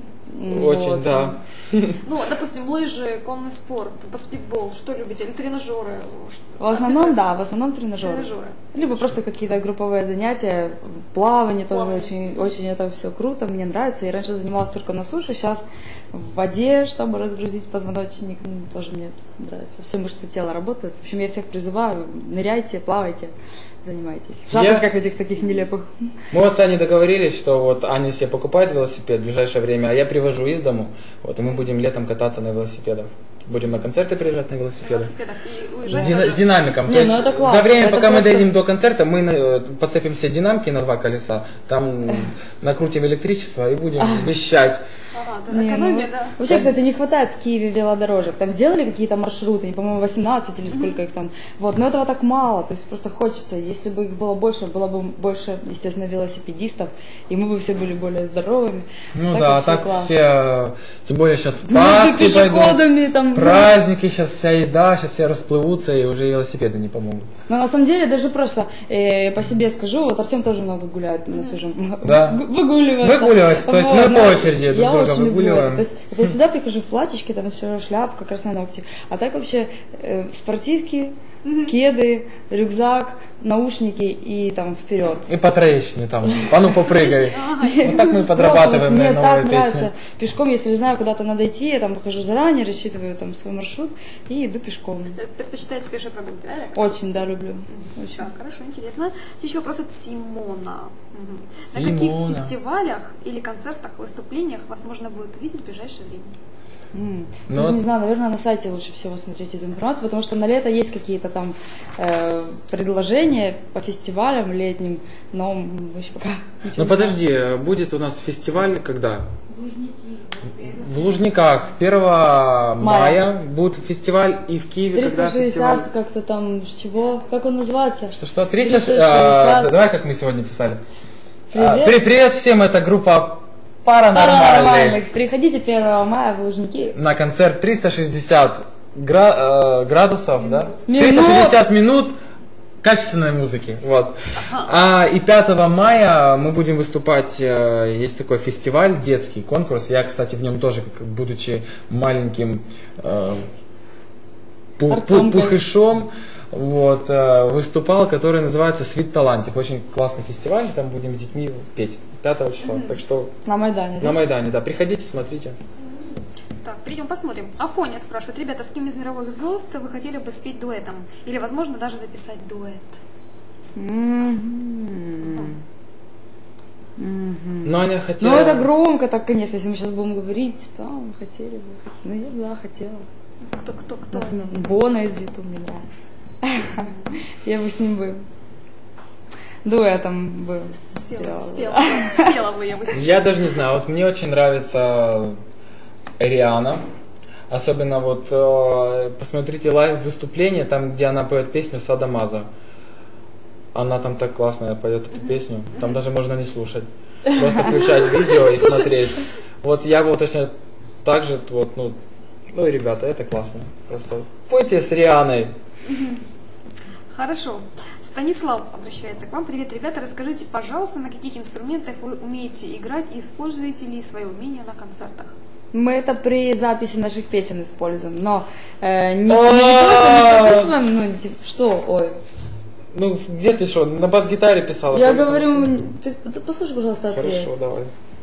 Очень, Вот. да. Ну, допустим, лыжи, конный спорт, баскетбол, что любите? Или тренажеры? В основном, да, в основном тренажеры. Тренажеры. Либо просто какие-то групповые занятия, плавание тоже Плавание. очень, очень это все круто, мне нравится. Я раньше занималась только на суше, сейчас в воде, чтобы разгрузить позвоночник, ну, тоже мне нравится. Все мышцы тела работают. В общем, я всех призываю, ныряйте, плавайте, занимайтесь. В Я- шапочках этих таких нелепых. Мы вот с Аней договорились, что вот Аня себе покупает велосипед в ближайшее время, а я привожу из дому, вот, и мы будем летом кататься на велосипедах. Будем на концерты приезжать на На велосипедах. велосипедах и С, уезжать дина- тоже. с динамиком. Не, То есть ну это классно, за время, это пока мы просто- дойдем до концерта, мы э, подцепим все динамики на два колеса, там накрутим электричество и будем вещать. Ага, да, Не, экономия, ну, да. Вообще, кстати, не хватает в Киеве велодорожек. Там сделали какие-то маршруты, по-моему, восемнадцать или сколько их там. Вот, но этого так мало, то есть просто хочется. Если бы их было больше, было бы больше, естественно, велосипедистов, и мы бы все были более здоровыми. Ну Так да, а вообще так классно. все, тем более сейчас Между Пасхи пешеходами пойдут, там. праздники, сейчас вся еда, сейчас все расплывутся и уже велосипеды не помогут. Но на самом деле даже просто э, по себе скажу, вот Артем тоже много гуляет на свежем. Да. Г- Выгуливает. Выгуливать, то есть мы но по очереди друг я друга очень люблю выгуливаем. это. То есть я всегда прихожу в платьичке, там еще шляпка, красные ногти. А так вообще э, спортивки, кеды, рюкзак, наушники и там вперед. И по троечне там, а ну попрыгай. Ага. Вот так мы Просто подрабатываем вот на мне новые так нравится песни. пешком, если знаю, куда-то надо идти, я там выхожу заранее, рассчитываю там свой маршрут и иду пешком. Предпочитаете пешие прогулки, да? Олег? Очень, да, люблю. Очень. Так, хорошо, интересно. Еще вопрос от Симона. Мгм. На Симона. каких фестивалях или концертах, выступлениях вас можно будет увидеть в ближайшее время? М. Ну Даже вот- не знаю, наверное, на сайте лучше всего смотреть эту информацию, потому что на лето есть какие-то там э, предложения по фестивалям летним, но м, еще пока ничего Ну не знаю. подожди, будет у нас фестиваль когда? В Лужниках первого мая будет фестиваль, и в Киеве когда триста шестьдесят фестиваль? как-то там, с чего, как он называется? Что, что? триста триста шестьдесят? шестьдесят. Давай, как мы сегодня писали. Привет. А, при- привет всем, это группа Паранормальных. Паранормальных. Приходите первого мая в Лужники. На концерт триста шестьдесят гра- э, градусов, да? Минут. триста шестьдесят минут качественной музыки. Вот. А, и пятого мая мы будем выступать, э, есть такой фестиваль, детский конкурс. Я, кстати, в нем тоже, как будучи маленьким э, пу- пу- Артемкой. пухышом, вот, э, выступал, который называется «Свит талантик». Очень классный фестиваль, там будем с детьми петь пятого числа. Так что На Майдане, да? на Майдане, да, приходите, смотрите. Так, перейдем, посмотрим. Афоня спрашивает, ребята, с кем из мировых звезд вы хотели бы спеть дуэтом? Или, возможно, даже записать дуэт? Мгм. Мгм. Но Аня хотела... Ну, это громко так, конечно, если мы сейчас будем говорить, то мы хотели бы. Ну, я бы, да, хотела. Кто, кто, кто? Ну, Бона из Ютуб мне нравится. Я бы с ним бы дуэтом бы Спела, спела. спела, спела бы я бы. Я даже не знаю, вот мне очень нравится Риана. Особенно вот э, посмотрите лайв выступление, там, где она поет песню Садамаза. Она там так классно поет эту песню. Там даже можно не слушать. Просто включать видео и смотреть. Вот я бы вот точно так же, вот, ну, ну, ребята, это классно. Просто пойте с Рианой. Хорошо. Станислав обращается к вам. Привет, ребята. Расскажите, пожалуйста, на каких инструментах вы умеете играть и используете ли свои умения на концертах? Мы это при записи наших песен используем, но э, не, не просто не прописываем, ну, типа, что, ой. Ну, где ты что, на бас-гитаре писала? Я Помнишь, говорю, Максим? ты, ты послушай, пожалуйста, ответ. Хорошо, давай.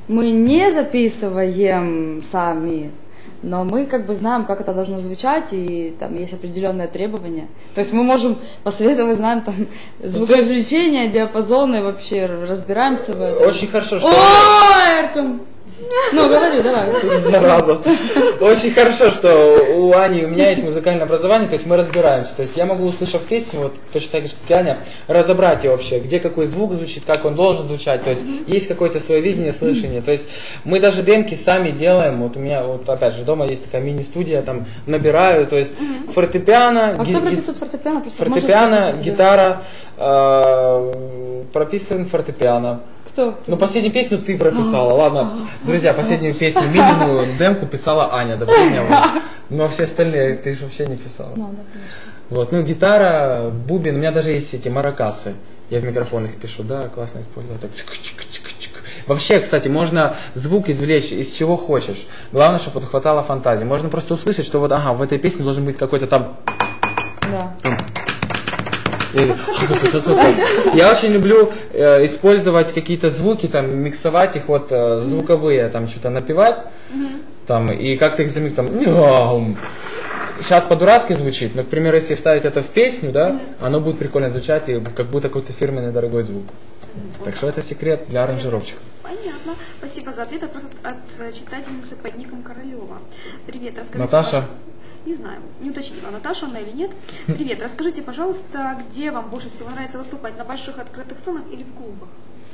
мы не записываем сами, но мы как бы знаем, как это должно звучать, и там есть определенные требования. То есть мы можем посоветовать, знаем там звукоизвлечение, диапазоны, вообще разбираемся в этом. Очень хорошо, что... Ой, Артем! Ну, говори, давай. Зараза. Очень хорошо, что у Ани и у меня есть музыкальное образование, то есть мы разбираемся. То есть я могу, услышав песню, вот точно так же, как и Аня, разобрать ее вообще, где какой звук звучит, как он должен звучать. То есть есть какое-то свое видение, слышание. То есть мы даже демки сами делаем. Вот у меня, вот опять же, дома есть такая мини-студия, там набираю, то есть фортепиано, А ги- кто ги- прописывает фортепиано? Просто фортепиано, можешь спросить у гитара, э, прописан фортепиано. Кто? Ну, последнюю песню ты прописала, ладно. Друзья, последнюю песню, минимумную демку писала Аня, допустим. Но все остальные ты же вообще не писала. Ну, да, конечно. Вот, ну, гитара, бубен, у меня даже есть эти маракасы. Я в микрофон их пишу, да, классно использовать. Так, чик-чик-чик-чик. Вообще, кстати, можно звук извлечь из чего хочешь. Главное, чтобы вот хватало фантазии. Можно просто услышать, что вот, ага, в этой песне должен быть какой-то там... Да. Я очень люблю э, использовать какие-то звуки, там, миксовать их, вот, э, звуковые, там, что-то напевать, там, и как-то их замиксовать, там, «Няум». Сейчас по-дурацки звучит, но, к примеру, если вставить это в песню, да, оно будет прикольно звучать, и как будто какой-то фирменный дорогой звук. Так что это секрет для аранжировщиков. Понятно. Спасибо за ответ. Вопрос от, от читательницы под ником Королева. Привет, расскажите... Наташа? Не знаю, не уточнила, Наташа она или нет. Привет, расскажите, пожалуйста, где вам больше всего нравится выступать, на больших открытых сценах или в клубах?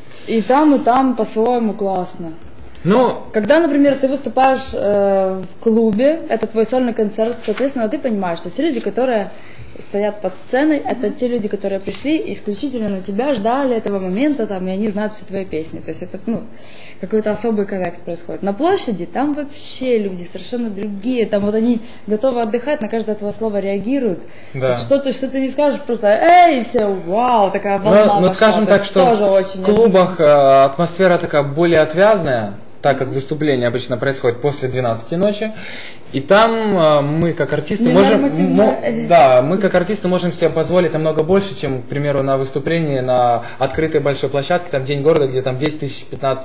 И там, и там по-своему классно. Ну, Когда, например, ты выступаешь э, в клубе, это твой сольный концерт, соответственно, ты понимаешь, что все люди, которые стоят под сценой, mm-hmm. это те люди, которые пришли исключительно на тебя, ждали этого момента, там, и они знают все твои песни. То есть это, ну, какой-то особый коннект происходит. На площади там вообще люди совершенно другие, там вот они готовы отдыхать, на каждое твое слово реагируют. Да. Что ты, что ты не скажешь, просто эй, и все, вау, такая волна. Ну, ну скажем так, что в клубах э, атмосфера такая более отвязная, так как выступление обычно происходит после двенадцати ночи, и там э, мы как артисты можем, м- да, мы как артисты можем себе позволить намного больше, чем, к примеру, на выступлении на открытой большой площадке, там День города, где там десять тысяч, пятнадцать,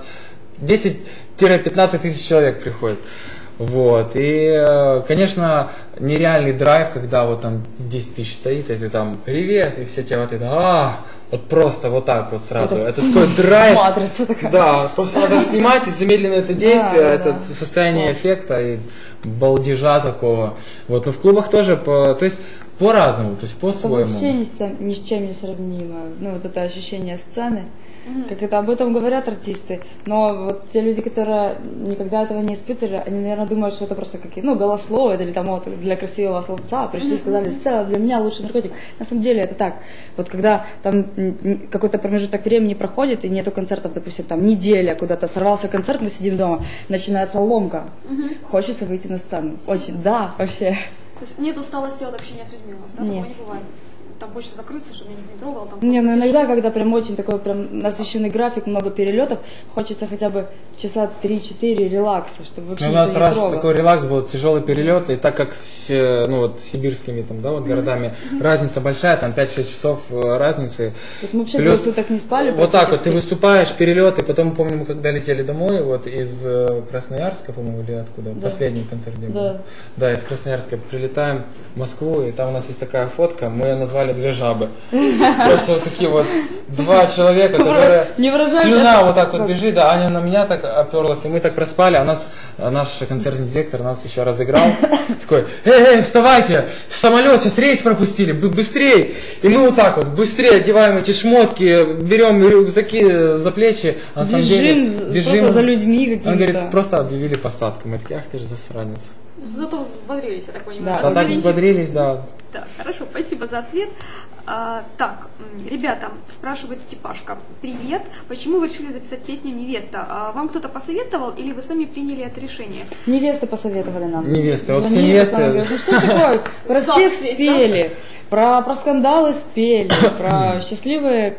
десять-пятнадцать тысяч человек приходит. Вот, и, конечно, нереальный драйв, когда вот там десять тысяч стоит, и ты там привет, и все тебя вот это, а, вот просто вот так вот сразу. Это, это такой драйв. Матрица такая. Да, просто надо снимать и замедленное это действие, Да, это да. состояние Класс. эффекта и балдежа такого. Вот, но в клубах тоже, по, то есть по-разному, то есть Это по-своему. вообще ни с, тем- ни с чем не сравнимо. Ну, вот это ощущение сцены. Как это об этом говорят артисты. Но вот те люди, которые никогда этого не испытывали, они, наверное, думают, что это просто какие-то, ну, голословие или там вот для красивого словца. Пришли и сказали, сцена для меня лучший наркотик. На самом деле это так. Вот когда там м, какой-то промежуток времени проходит, и нету концертов, допустим, там неделя, куда-то сорвался концерт, мы сидим дома, начинается ломка. Хочется выйти на сцену. Очень, да, вообще. То есть нет усталости от общения с людьми у вас, да? Нет. Такого не бывает. Там хочется закрыться, чтобы меня никто не трогал. Там Не, ну просто иногда, тишина. когда прям очень такой прям насыщенный график, много перелетов, хочется хотя бы часа три-четыре релакса, чтобы вообще Ну, у никто нас не раз трогал. такой релакс был, тяжелый перелет, и так как с, э, ну, вот, сибирскими там, да, вот, городами разница большая, там пять-шесть часов э, разницы. То есть мы вообще Плюс двое суток не спали. Вот так вот, практически. ты выступаешь, перелет, и потом, помню, мы когда летели домой, вот из э, Красноярска, по-моему, или откуда, Да. последний концерт где был. Да. Да, из Красноярска прилетаем в Москву, и там у нас есть такая фотка, мы ее назвали «Две жабы». Просто вот такие вот два человека, которые... Не выражаешь Слюна это? вот так вот бежит, да, Аня на меня так оперлась, и мы так проспали, а нас, а наш концертный директор нас еще разыграл. Такой, эй, эй, вставайте, в самолет, сейчас рейс пропустили, бы- быстрее. И мы вот так вот, быстрее одеваем эти шмотки, берем рюкзаки за плечи, а на самом Бежим, деле з- просто за людьми какими-то. Он говорит, просто объявили посадку. Мы такие, ах ты же засранец. Зато взбодрились, я так понимаю. Да, А так Уверен, взбодрились, да. Да, хорошо, спасибо за ответ. А, так, м, ребята, спрашивает Степашка. Привет, почему вы решили записать песню «Невеста»? А вам кто-то посоветовал или вы сами приняли это решение? Невесты посоветовали нам. Невесты, вот все Звонили, невесты. там говорят, ну что такое? Про ЗАГС всех есть, спели, про, про скандалы спели, про счастливые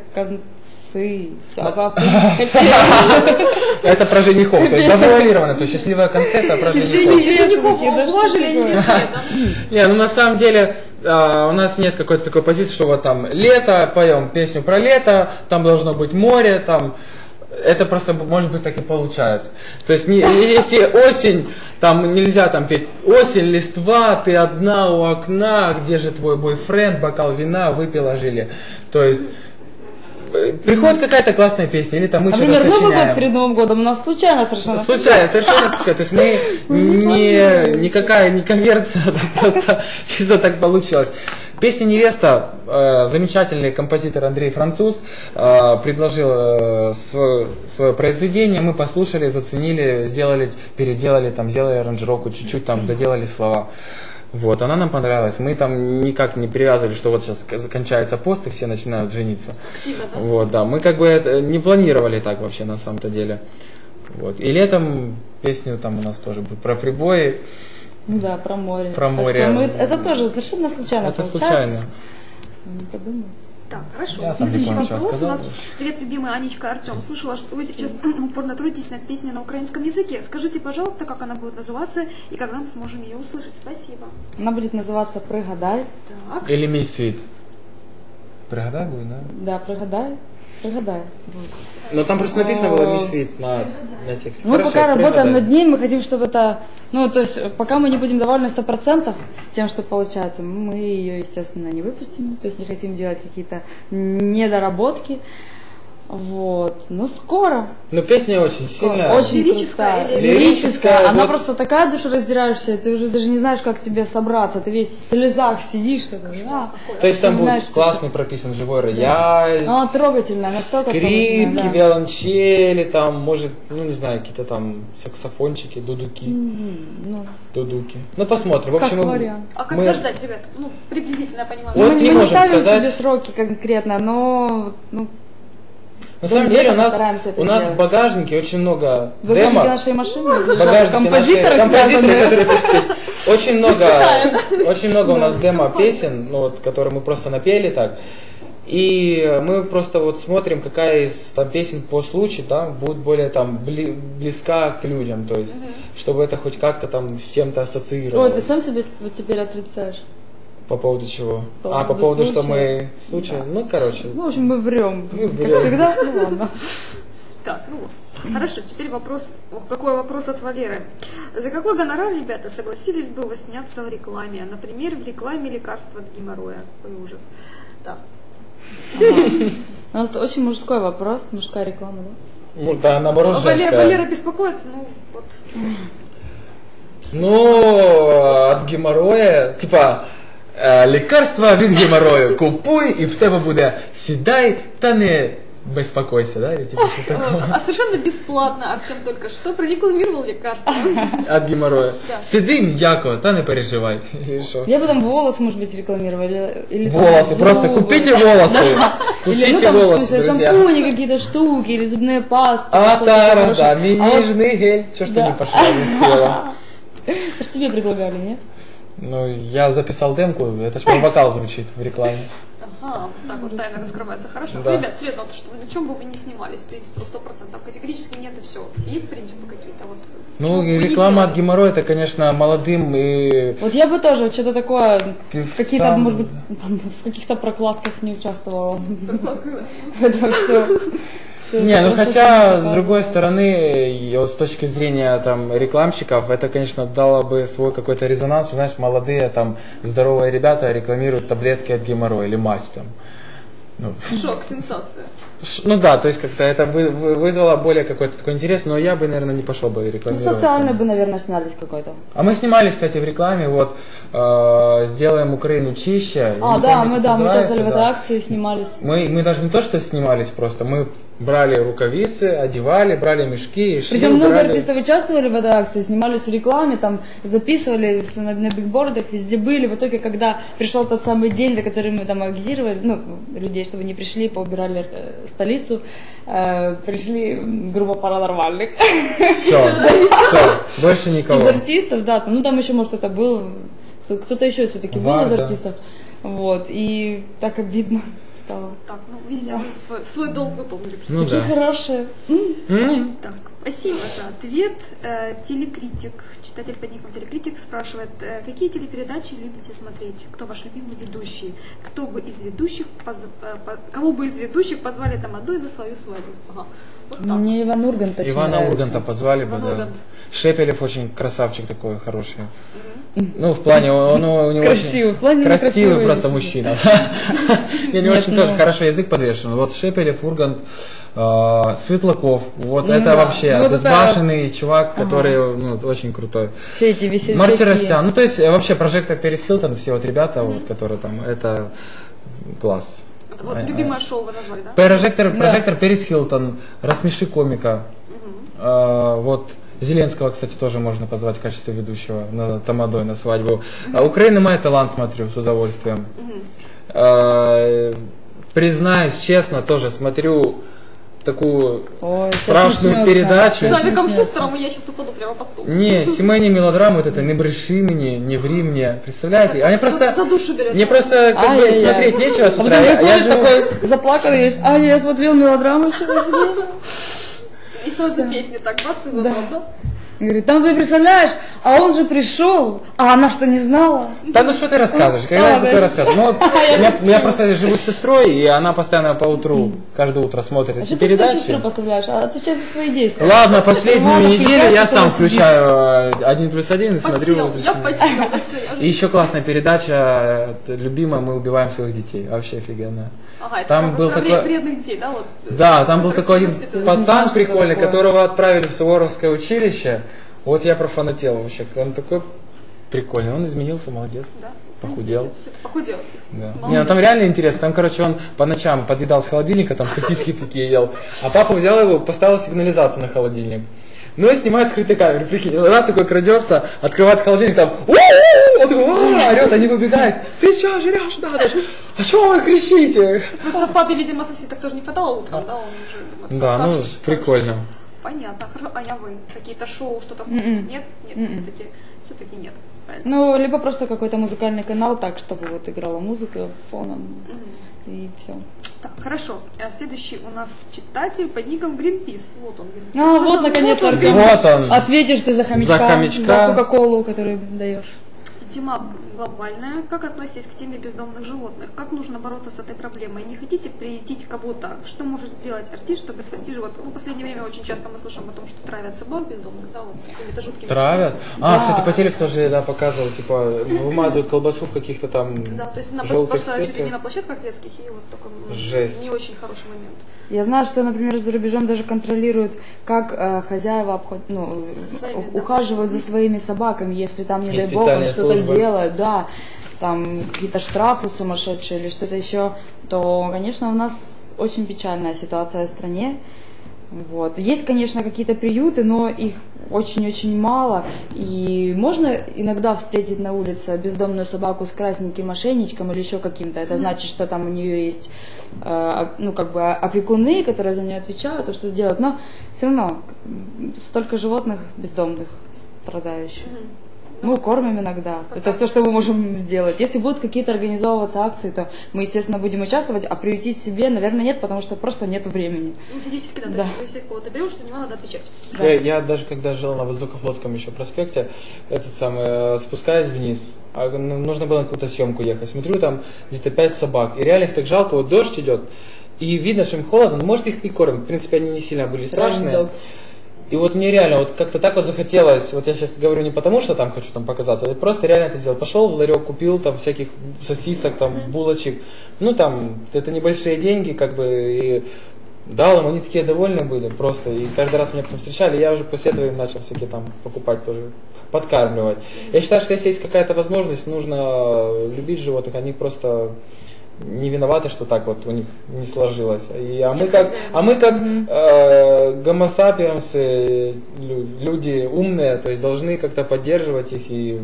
концы. Всё, ага. Это про женихов, то есть завуалировано, то есть счастливая концерта про женихов. Женихов такие, да что уложили, а такое? невесты, да? Не, ну на самом деле а, у нас нет какой-то такой позиции, что вот там лето, поем песню про лето, там должно быть море, там это просто, может быть, так и получается. То есть, не, если осень, там нельзя там петь «Осень, листва, ты одна у окна, где же твой бойфренд, бокал вина, выпила жили». То есть, приходит какая-то классная песня, или там мы что-то сочиняем. сочиняем. Новый год перед Новым годом у нас случайно совершенно. Случайно, совершенно случайно. То есть мы не, никакая не коммерция, просто чисто так получилось. Песня «Невеста», э, замечательный композитор Андрей Француз э, предложил э, свое, свое произведение, мы послушали, заценили, сделали, переделали, там, сделали аранжировку, чуть-чуть там доделали слова. Вот, она нам понравилась. Мы там никак не привязывали, что вот сейчас закончается пост и все начинают жениться. Активно, да? Вот, да. Мы как бы это не планировали так вообще на самом-то деле. Вот. И летом песню там у нас тоже будет про прибои. Да, про море. Про Так море. что мы, это тоже совершенно случайно Это получается. случайно. Не подумайте. Так, хорошо. Я сам не Следующий помню, что я вопрос у сказал. нас. Привет, любимая Анечка, Артем. Слышала, что вы сейчас упорно трудитесь над песней на украинском языке. Скажите, пожалуйста, как она будет называться и когда мы сможем ее услышать. Спасибо. Она будет называться «Пригадай». Так. Или «Мій світ». Пригадай будет, да? Да, «Пригадай». «Пригадай» будет. Но там просто написано было «Мій світ» на, на тексте. Мы Хорошо, пока работаем «Пригадай». над ней, мы хотим, чтобы это... Ну, то есть, пока мы не будем довольны сто процентов тем, что получается, мы ее, естественно, не выпустим. То есть, не хотим делать какие-то недоработки. Вот. Но скоро. Но песня очень сильная. Очень Лирическая крутая. или- Лирическая, Она вот. просто такая душераздирающая, ты уже даже не знаешь, как тебе собраться. Ты весь в слезах сидишь. Такой, а, То есть там вспоминаешь будет все классный прописан живой рояль, это. Она трогательная, настолько скрипки, трогательная, да. виолончели, там, может, ну не знаю, какие-то там саксофончики, дудуки, Мгм, ну, дудуки. Ну посмотрим. В как общем, мы- вариант. А когда мы- ждать, ребят? Ну, приблизительно я понимаю. Вот мы, не мы не можем ставим сказать. себе сроки конкретно, но ну, На До самом деле у лета нас, постараемся это у нас в делать. багажнике очень много в багажнике демо. нашей машины лежат Багажники композиторы, наши, композиторы, связанные. которые пишут песни. Очень много, очень много у нас демо песен, ну, вот, которые мы просто напели так. И мы просто вот смотрим, какая из там, песен по случаю да, будет более там, бли- близка к людям, то есть, чтобы это хоть как-то там с чем-то Ой, ассоциировалось. ты сам себе вот теперь отрицаешь. По поводу чего? По а, по поводу поводу, что случая. мы случай. Ну, короче. Ну, в общем, мы врем. Мы Как врем. всегда, ну ладно. Так, ну вот. Хорошо, теперь вопрос, ох, какой вопрос от Валеры. За какой гонорар, ребята, согласились бы вы сняться в рекламе? Например, в рекламе лекарства от геморроя. Ой, ужас. Да. У нас очень мужской вопрос, мужская реклама, да? Ну, да, наоборот, А Валера, женская. Валера беспокоится, ну вот. Ну, от геморроя, типа, е, лікарства від геморрою купуй, і в тебе буде сідай, та не безпокойся, да? Или типа, що таке? А совершенно бесплатно Артем только что прорекламировал лекарство. От геморрою. Да. Сиди м'яко, та не переживай. І що? Я бы там волосы, может быть, рекламировали. Или там Волосы, зубы. просто купите волосы. Или, ну, Купите там, в волосы, смысле, друзья. шампуни какие-то штуки, или зубные пасты. А, что-то та, такое. да, А вот- нежный гель. Че ж ты Да. не пошла, не успела? Это ж тебе предлагали, нет? Ну, я записал демку, это ж мой вокал звучит в рекламе. Ага, вот так вот тайна раскрывается. Хорошо. Да. Ребят, серьезно, вот что, на чем бы вы не снимались, в принципе, сто процентов. Категорически нет и все. Есть принципы какие-то? Вот, Ну, чего бы и вы не реклама делали? от геморроя, это, конечно, молодым и Вот я бы тоже что-то такое, Певцам. какие-то, может быть, там, в каких-то прокладках не участвовала. Прокладка, да. Это все. Не, ну хотя, с другой стороны, и вот с точки зрения там рекламщиков, это, конечно, дало бы свой какой-то резонанс, что, знаешь, молодые там здоровые ребята рекламируют таблетки от геморроя или мазь там. Ну, Шок, сенсация. ш- ну да, то есть как-то это вы- вы- вызвало более какой-то такой интерес, но я бы, наверное, не пошел бы Ну, рекламировать. социальный бы, наверное, снялись какой-то. А мы снимались, кстати, в рекламе, вот, э, «Сделаем Украину чище». Я А, не да, помню, мы, как да, мы называется, участвовали в этой да. акции, снимались. Мы, мы даже не то, что снимались просто, мы брали рукавицы, одевали, брали мешки и шли, Причем много убирали. артистов участвовали в этой акции, снимались в рекламе, там записывали всё на, на бигбордах, везде были. В итоге, когда пришел тот самый день, за который мы там агитировали, ну, людей, чтобы не пришли, поубирали э, столицу, э, пришли м, группа паранормальных Все, все, больше из никого. артистов, да, там, ну там еще, может, это был, кто- кто-то еще все-таки был Вар, из да. артистов. Вот, и так обидно стало. Так, ну, видите, вы свой, свой долг выполнили. Ну Такие да. хорошие. М, Так, Спасибо за ответ. Э, Телекритик, читатель под ником Телекритик спрашивает, э, какие телепередачи любите смотреть? Кто ваш любимый ведущий? Кто бы из ведущих, поз- э, по- кого бы из ведущих позвали Тамадой на свою свадьбу? Ага. Вот так. Мне Иван Ургант очень Ивана нравится. Урганта позвали бы, Иван да. Ургант. Шепелев очень красавчик такой, хороший. Ну, в плане, он у него Красивый, очень в плане красивый некрасивый, просто если мужчина. Я не Нет, очень ну. тоже хорошо язык подвешен. Вот Шепелев, Ургант, э, Светлаков, вот Ну это да. вообще Ну, вот это- безбашенный чувак, Ага. который ну, очень крутой. Все эти весельчаки. Мартиросян, ну то есть э, вообще прожектор Перис Хилтон, все вот ребята, вот, которые там, это класс. Вот А- любимое шоу вы назвали, да? Прожектор, Да. прожектор Перис Хилтон, рассмеши комика. А, вот Зеленского, кстати, тоже можно позвать в качестве ведущего на Тамадой на свадьбу. А Украина мой талант смотрю с удовольствием. А, признаюсь честно, тоже смотрю такую Ой, сейчас страшную начнется. передачу. С Сейчас Авиком начнется. Шустером и я сейчас упаду прямо под стол. Не, семейные мелодрамы, вот это «Не бреши мне, не ври мне». Представляете? Они просто... За душу берет. Мне просто как бы Ай-яй-яй. смотреть нечего с А утра. потом Я, я приходит живу- такой заплаканный весь. Аня, я смотрел мелодраму вчера себе. И сразу песни так, бац, и потом, да? Говорит, там ты представляешь, а он же пришел, а она что не знала? Да ну что ты рассказываешь? Когда А, я да. такое рассказываю? Ну, вот, я, я просто живу с сестрой, и она постоянно по утру, каждое утро смотрит А эти что ты свою передачи. сестру поставляешь? А отвечай за свои действия. Ладно, последнюю Ладно, неделю включай, я потом сам сидишь. включаю э, один плюс один и смотрю. Подсел, вот эти- я подсела, все, я И же... еще классная передача, э, любимая, мы убиваем своих детей. Вообще офигенно. Ага, это Там про- был про такой- вредных детей, да? Вот. Да, там был такой один Воспитывать. Не пацан знаю, что прикольный, такое. которого отправили в Суворовское училище. Вот я профанател вообще. Он такой прикольный. Он изменился, молодец. Да. Похудел. Всё, всё, похудел. Да. Молодец. Не, ну там реально интересно. Там, короче, он по ночам подъедал с холодильника, там сосиски такие ел. А папа взял его, поставил сигнализацию на холодильник. Ну и снимает скрытой камеры, прикинь. Раз такой крадется, открывает холодильник, там «У-у-у!» Он такой «А!» орет, они выбегают. Ты что, жрешь? Да, да. А что вы кричите? Просто папе, видимо, соседей так тоже не хватало утром, да? Он уже... думает, Да, как ну же ж, как же. прикольно. Понятно, хорошо. А я вы? Какие-то шоу, что-то смотрите? Нет? Нет, все-таки все-таки нет. Правильно. Ну, либо просто какой-то музыкальный канал, так, чтобы вот играла музыка фоном, и все. Так, хорошо. А следующий у нас читатель под ником Greenpeace. Вот он, Greenpeace. А, вот, наконец-то, Артем. Вот он. Ответишь ты за хомячка, За хомячка. за кока-колу, которую даешь. Тема глобальная. Как относитесь к теме бездомных животных? Как нужно бороться с этой проблемой? Не хотите приютить кого-то? Что может сделать артист, чтобы спасти животных? Ну, в последнее время очень часто мы слышим о том, что травят собак бездомных, да, вот какими-то жуткими Травят? способами. А, Да. кстати, по телеку тоже да, показывал, типа, вымазывают колбасу в каких-то там Да, то есть на, желтых просто чуть ли не специях. на площадках детских, и вот такой ну, Жесть. не очень хороший момент. Я знаю, что, например, за рубежом даже контролируют, как э, хозяева обход- ну, За своими, у- да, ухаживают за своими собаками, если там, не Есть дай бог, он специальные что-то службы. делает, да, там какие-то штрафы сумасшедшие или что-то еще, то, конечно, у нас очень печальная ситуация в стране. Вот. Есть, конечно, какие-то приюты, но их очень-очень мало. И можно иногда встретить на улице бездомную собаку с красненьким ошейничком или еще каким-то. Это значит, что там у нее есть э, ну, как бы опекуны, которые за нее отвечают, то, что делают. Но все равно столько животных бездомных, страдающих. Ну, кормим иногда. Это все, что мы можем сделать. Если будут какие-то организовываться акции, то мы, естественно, будем участвовать, а приютить себе, наверное, нет, потому что просто нет времени. Ну, физически, да, Да. то есть если кого-то берешь, за него надо отвечать. Да. Я, я даже когда жил на Воздухофлотском еще проспекте, этот самый, э, спускаясь вниз, а, ну, нужно было на какую-то съемку ехать. Смотрю, там где-то пять собак. И реально их так жалко, вот дождь идет, и видно, что им холодно, но может их и кормят. В принципе, они не сильно были страшные. Dogs. И вот мне реально вот как-то так вот захотелось, вот я сейчас говорю не потому, что там хочу там показаться, а просто реально это сделал. Пошел в ларек, купил там всяких сосисок, там булочек, ну там это небольшие деньги, как бы, и дал им, они такие довольны были просто. И каждый раз меня потом встречали, я уже после этого им начал всякие там покупать тоже, подкармливать. Я считаю, что если есть какая-то возможность, нужно любить животных, они просто не виноваты, что так вот у них не сложилось. И, а, мы как, а мы как э, гомо сапиенсы, лю- люди умные, то есть должны как-то поддерживать их. И,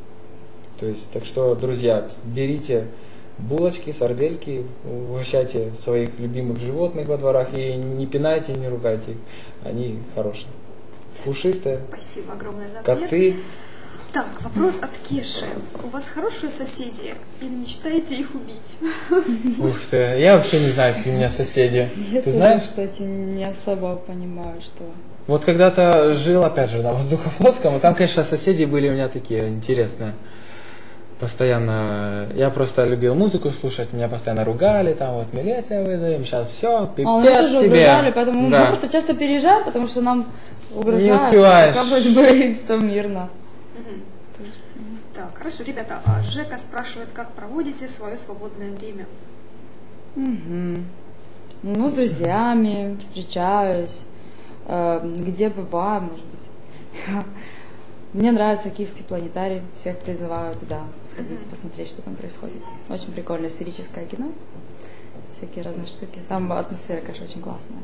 то есть, так что, друзья, берите булочки, сардельки, угощайте своих любимых животных во дворах и не пинайте, не ругайте их. Они хорошие. Пушистые, Спасибо огромное за ответ. коты. Так, вопрос от Кеши. У вас хорошие соседи или мечтаете их убить? Ух ты, я вообще не знаю, какие у меня соседи. Я Ты тоже, знаешь? кстати, не особо понимаю, что... Вот когда-то жил, опять же, на Воздухофлотском, и там, конечно, соседи были у меня такие интересные. Постоянно, я просто любил музыку слушать, меня постоянно ругали, там вот милиция вызовем, сейчас все, пипец а, мы тоже тебе. угрожали, поэтому да. мы просто часто переезжаем, потому что нам угрожают. Не успеваешь. Как бы все мирно. Угу. Так, хорошо, ребята, а Жека спрашивает, как проводите свое свободное время? Угу. Ну, с друзьями встречаюсь, э, где бываю, может быть. Мне нравится Киевский планетарий, всех призываю туда сходить, mm-hmm. посмотреть, что там происходит. Очень прикольное сферическое кино, всякие разные штуки. Там атмосфера, конечно, очень классная.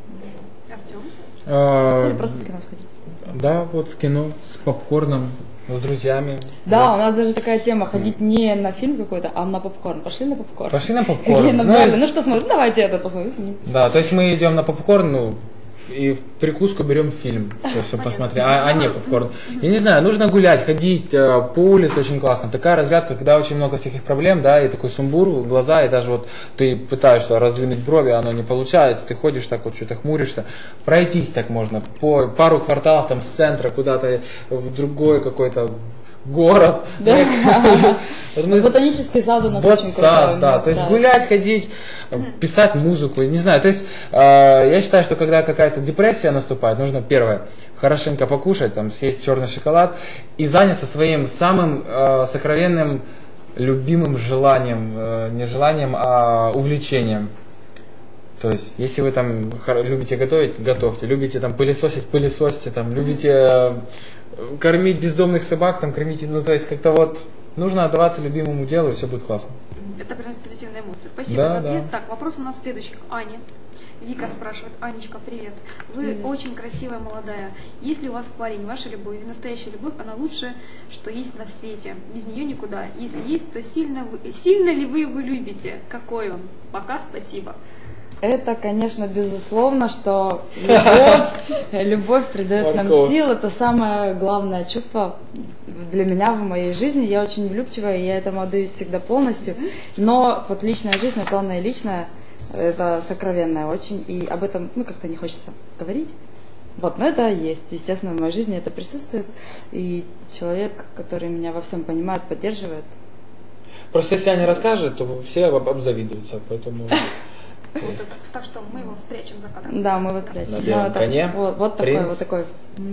Артем? Или просто в кино сходить. Да, вот в кино с попкорном, с друзьями. Да, вот. У нас даже такая тема, ходить не на фильм какой-то, а на попкорн. Пошли на попкорн. Пошли на попкорн. Ну, ну что смотрим, давайте это посмотрим с ним. Да, то есть мы идем на попкорн, ну, и в прикуску берем фильм, то есть, чтобы посмотреть, а, а не попкорн. Я не знаю, нужно гулять, ходить по улице, очень классно. Такая разрядка, когда очень много всяких проблем, да, и такой сумбур в глаза, и даже вот ты пытаешься раздвинуть брови, а оно не получается, ты ходишь так вот, что-то хмуришься. Пройтись так можно, по пару кварталов там с центра куда-то в другой какой-то город. Да. Вот мы... Ботанический сад у нас вот очень сад, крутой. да, то есть гулять, ходить, писать музыку, не знаю, то есть э, я считаю, что когда какая-то депрессия наступает, нужно первое, хорошенько покушать, там, съесть черный шоколад и заняться своим самым э, сокровенным, любимым желанием, э, не желанием, а увлечением. То есть, если вы там любите готовить, готовьте, любите там пылесосить, пылесосьте, там, любите э, кормить бездомных собак, там, кормите, ну, то есть, как-то вот нужно отдаваться любимому делу, и все будет классно. Это приносит позитивные эмоции. Спасибо да, за ответ. Да. Так, вопрос у нас следующий. Аня. Вика спрашивает. Анечка, привет. Вы Привет. очень красивая, молодая. Есть ли у вас парень, ваша любовь, настоящая любовь, она лучше, что есть на свете. Без нее никуда. Если есть, то сильно, вы, сильно ли вы его любите? Какой он? Пока, спасибо. Это, конечно, безусловно, что любовь, любовь придает нам сил. Это самое главное чувство для меня в моей жизни. Я очень влюбчивая, и я этому отдаюсь всегда полностью. Но вот личная жизнь, это она и личная, это сокровенное очень. И об этом, ну, как-то не хочется говорить. Вот, но это есть. Естественно, в моей жизни это присутствует. И человек, который меня во всем понимает, поддерживает. Просто если Аня расскажет, то все обзавидуются, поэтому... Вот это, так что мы его спрячем за кадром. Да, мы его спрячем. На белом это, коне. Вот, вот такой, вот такой.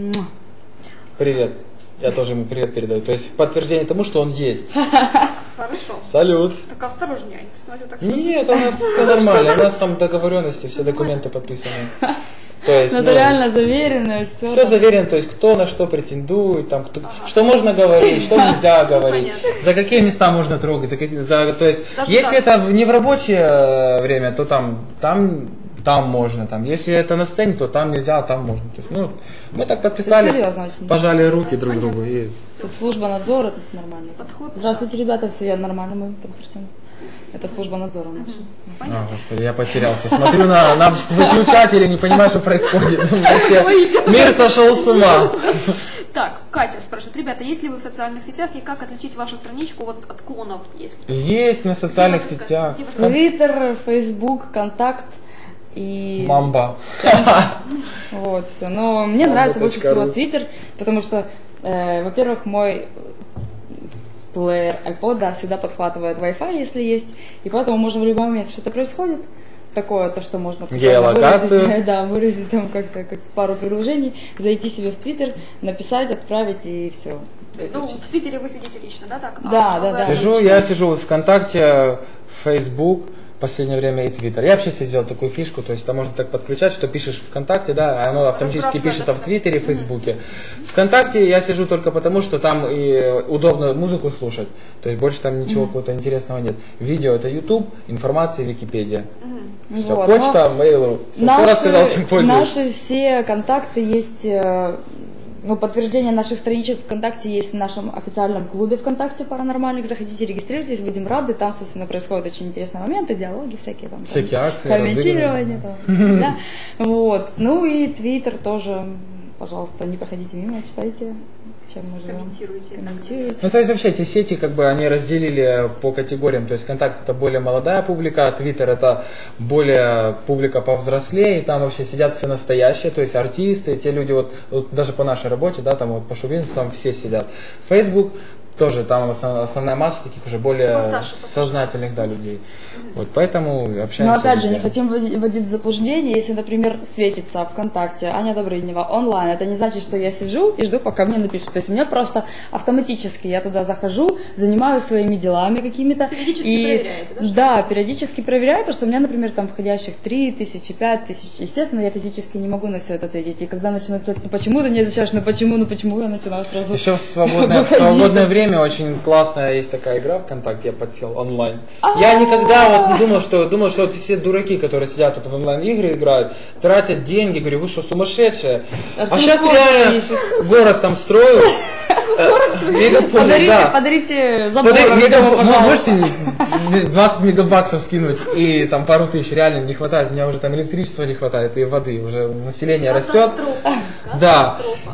Привет. Я тоже ему привет передаю. То есть подтверждение тому, что он есть. Хорошо. Салют. Так осторожнее, я не смотрю, так что... Нет, у нас все нормально. У нас там договоренности, все документы подписаны. То есть, ну, ну, это реально заверено. Все, все заверено, то есть кто на что претендует, там, кто, ага, что можно говорить, что нельзя говорить, понятно. За какие места можно трогать, за какие, за, то есть даже если так. Это не в рабочее время, то там, там, там можно, там, если это на сцене, то там нельзя, а там можно. То есть, ну, мы так подписали, серьезно, пожали руки друг понятно. Другу. И... Тут служба надзора, тут нормально. Подход. Здравствуйте, ребята, все нормально, мы там с Артемом. Это служба надзора наша. Угу. А, господи, я потерялся. Смотрю на, на выключатель и не понимаю, что происходит. Мир сошел с ума. Так, Катя спрашивает. Ребята, есть ли вы в социальных сетях и как отличить вашу страничку вот от клонов? Есть, есть на социальных сетях. Твиттер, Фейсбук, Контакт и... Мамба. Вот, все. Но мне нравится больше всего Твиттер, потому что, во-первых, мой... плеер iPod всегда подхватывает Wi-Fi, если есть, и поэтому можно в любой момент что-то происходит, такое, то, что можно выразить, да, выразить там как-то как пару предложений, зайти себе в Твиттер, написать, отправить и все. Ну, в Твиттере вы сидите лично, да, так? Да, а, да, да. Сижу, лично. Я сижу вот ВКонтакте, Facebook, в последнее время и Твиттер. Я вообще себе сделал такую фишку, то есть там можно так подключать, что пишешь ВКонтакте, да, а оно автоматически пишется в Твиттере, в Фейсбуке. Mm-hmm. ВКонтакте я сижу только потому, что там и удобно музыку слушать, то есть больше там ничего mm-hmm. какого-то интересного нет. Видео это YouTube, информация Википедия. Mm-hmm. Все, вот, почта, мейл, все, наши, все рассказал, чем пользуюсь. Наши все контакты есть... Ну, подтверждение наших страничек ВКонтакте есть в нашем официальном клубе ВКонтакте «Паранормальных». Заходите, регистрируйтесь, будем рады. Там, собственно, происходят очень интересные моменты, диалоги всякие. Там, всякие там, акции, комментирование. Там, да. Вот. Ну и Твиттер тоже пожалуйста, не проходите мимо, читайте, чем мы живем. Комментируйте. Комментируйте. Ну, то есть вообще эти сети, как бы, они разделили по категориям, то есть ВКонтакте это более молодая публика, Твиттер это более публика повзрослее, и там вообще сидят все настоящие, то есть артисты, те люди, вот, вот даже по нашей работе, да, там вот по шоу-бизнесу, там все сидят. Facebook тоже, там основная масса таких уже более Постарше, сознательных, да, людей. Вот, поэтому общаемся. Но опять же, везде. не хотим вводить вводить в заблуждение, если, например, светится ВКонтакте Аня Добрынева онлайн, это не значит, что я сижу и жду, пока мне напишут. То есть у меня просто автоматически я туда захожу, занимаюсь своими делами какими-то. Периодически и, проверяете, да? Да, периодически проверяю, потому что у меня, например, там входящих три тысячи, пять тысяч. Естественно, я физически не могу на все это ответить. И когда начинают писать, ну почему ты не отвечаешь, ну почему, ну почему, я начинаю сразу... Еще в свободное, в свободное время очень классная есть такая игра ВКонтакте, я подсел онлайн. Я никогда вот не думал, что думал, что вот все дураки, которые сидят тут в онлайн-игры играют, тратят деньги, говорю, вы что, сумасшедшие? А сейчас реально город там строю. Мегаполис, Подарите, да. подарите забор. Подари- Артему, мега- пожалуйста. Можете не- двадцать мегабаксов скинуть и там пару тысяч, реально не хватает, у меня уже там электричества не хватает и воды, уже население растет. Катастрофа. Да. Катастрофа.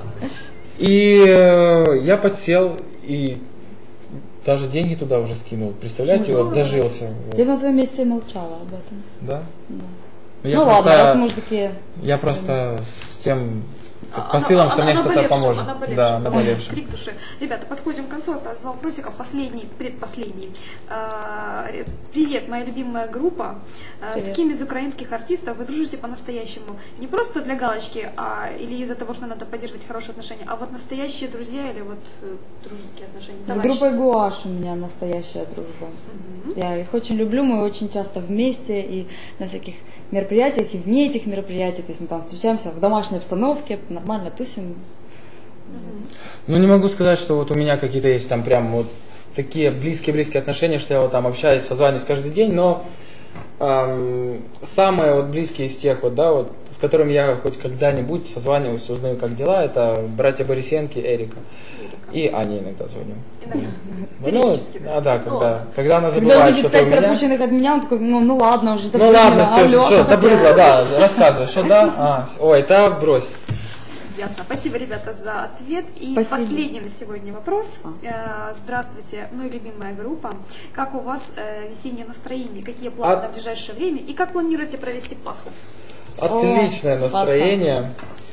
И э, я подсел и даже деньги туда уже скинул. Представляете, вот дожился. Вот. Я бы на твоем месте молчала об этом. Да? Да. Я Ну просто, ладно, раз мы уже такие... я просто с тем А, посылом, она- что она- мне кто-то наболевшим, поможет. она наболевшим, Да, да. наболевшим. Крик души. Ребята, подходим к концу, осталось два вопросика. Последний, предпоследний. А, Привет, моя любимая группа. А, С Привет. кем из украинских артистов вы дружите по-настоящему? Не просто для галочки, а или из-за того, что надо поддерживать хорошие отношения, а вот настоящие друзья или вот э, дружеские отношения? С Товарищеские. группой Гуаш у меня настоящая дружба. Я их очень люблю, мы очень часто вместе и на всяких мероприятиях, и вне этих мероприятий. То есть мы там встречаемся в домашней обстановке, нормально тусим. Ну, не могу сказать, что вот у меня какие-то есть там прям вот такие близкие-близкие отношения, что я вот там общаюсь, созваниваюсь каждый день, но эм, самые вот близкие из тех вот, да, вот, с которыми я хоть когда-нибудь созваниваюсь, узнаю, как дела, это братья Борисенки, Эрика. И Ане иногда звоню. Иногда. Ну, Периодически, а, да, Ну, когда, когда она Когда забывает увидит что-то у пять меня. пропущенных от меня, он такой, ну, ну ладно уже. Ну ладно, все, все, добрызла, да, рассказывай, что да? А, ой, да, брось. Ясно. Спасибо, ребята, за ответ. И Спасибо. последний на сегодня вопрос. Э, Здравствуйте, мой любимая группа. Как у вас э, весеннее настроение? Какие планы А- на ближайшее время? И как планируете провести Пасху? Отличное О, настроение.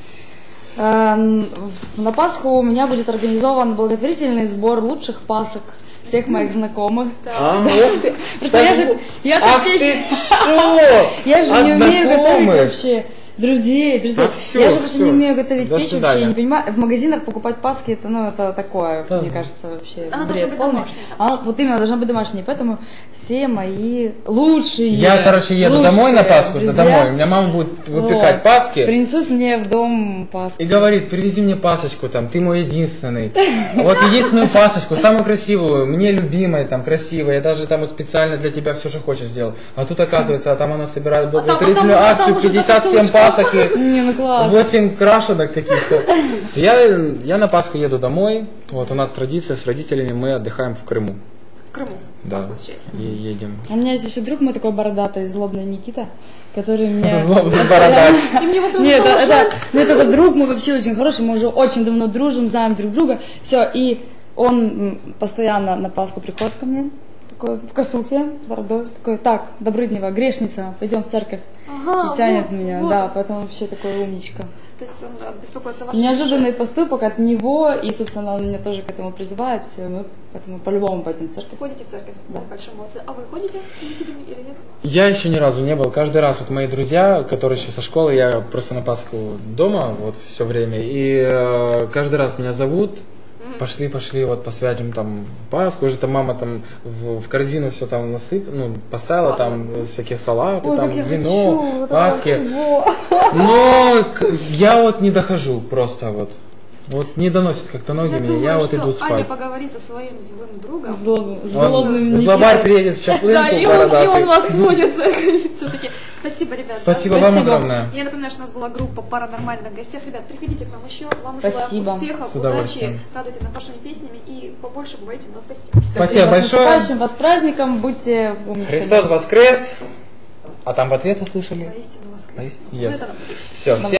Э, На Пасху у меня будет организован благотворительный сбор лучших пасок всех моих знакомых. А, ух ты. Просто я же, я Ах так ты печь- шо? Я же От не умею готовить знакомых. вообще. Друзей, друзей. А всё, я же просто всё. не умею готовить До печь, свидания. вообще я не понимаю. В магазинах покупать паски, это, ну, это такое, Да. мне кажется, вообще Она должна бред быть полный. домашняя. Она вот именно должна быть домашней, поэтому все мои лучшие. Я, короче, еду лучшие домой на Пасху, это друзья, домой. У меня мама будет выпекать вот, паски. принесут мне в дом паску. И говорит, привези мне пасочку, там, ты мой единственный. Вот единственную пасочку, самую красивую, мне любимая, там, красивая, я даже там вот специально для тебя все, что хочешь сделал. А тут оказывается, а там она собирает там- благотворительную а там уже- а там акцию, уже пятьдесят семь закатушка. пасок и Не, ну класс. восемь крашенок каких-то. Я, я на Пасху еду домой, вот у нас традиция с родителями, мы отдыхаем в Крыму. В Крыму. Да, Пасху встречаете. и едем. У меня есть еще друг мой такой бородатый, злобный Никита, который мне... Злобный постоянно- бородач. И мне его сразу Нет, стало это, жаль. это, ну, это вот друг, мы вообще очень хороший, мы уже очень давно дружим, знаем друг друга. Все, и он м, постоянно на Пасху приходит ко мне, такой в косухе, с бородой, такой, так, Добрыднева, грешница, пойдем в церковь. Ага, И тянет вот, меня, вот. да, поэтому вообще такой умничка. То есть он э, беспокоится о вашей Неожиданный душе. поступок от него, и, собственно, он меня тоже к этому призывает, все, мы поэтому по-любому пойдем в церковь. Ходите в церковь? Да. Большие молодцы. А вы ходите с родителями или нет? Я еще ни разу не был. Каждый раз вот мои друзья, которые еще со школы, я просто на Пасху дома вот все время, и э, каждый раз меня зовут, пошли, пошли, вот посвятим там Пасху, уже там мама там в, в корзину все там насып, ну, поставила там всякие салаты, Ой, там как я вино, хочу, вот этого Пасхи. всего. Но к- я вот не дохожу просто вот. Вот не доносит как-то ноги Я мне, думаю, я вот что иду Аня спать. поговорит со своим злым другом. Злоб- Он- Злобным Злобарь Никитой. приедет в Чаплынку, Да, и он, и бородатый. он вас сводит все-таки. Спасибо, ребята. Спасибо вам Спасибо. огромное. Я напоминаю, что у нас была группа «Паранормальных гостях». Ребят, приходите к нам еще. Вам Спасибо. желаем успехов, С удачи, удовольствием. радуйте нас вашими песнями и побольше бывайте у нас в гостях. Спасибо С большое. наступающим вас праздником, будьте умничками. Христос воскрес. А там в ответ услышали? Воистину воскрес. Yes. Ну, это нам будущее. Все, все.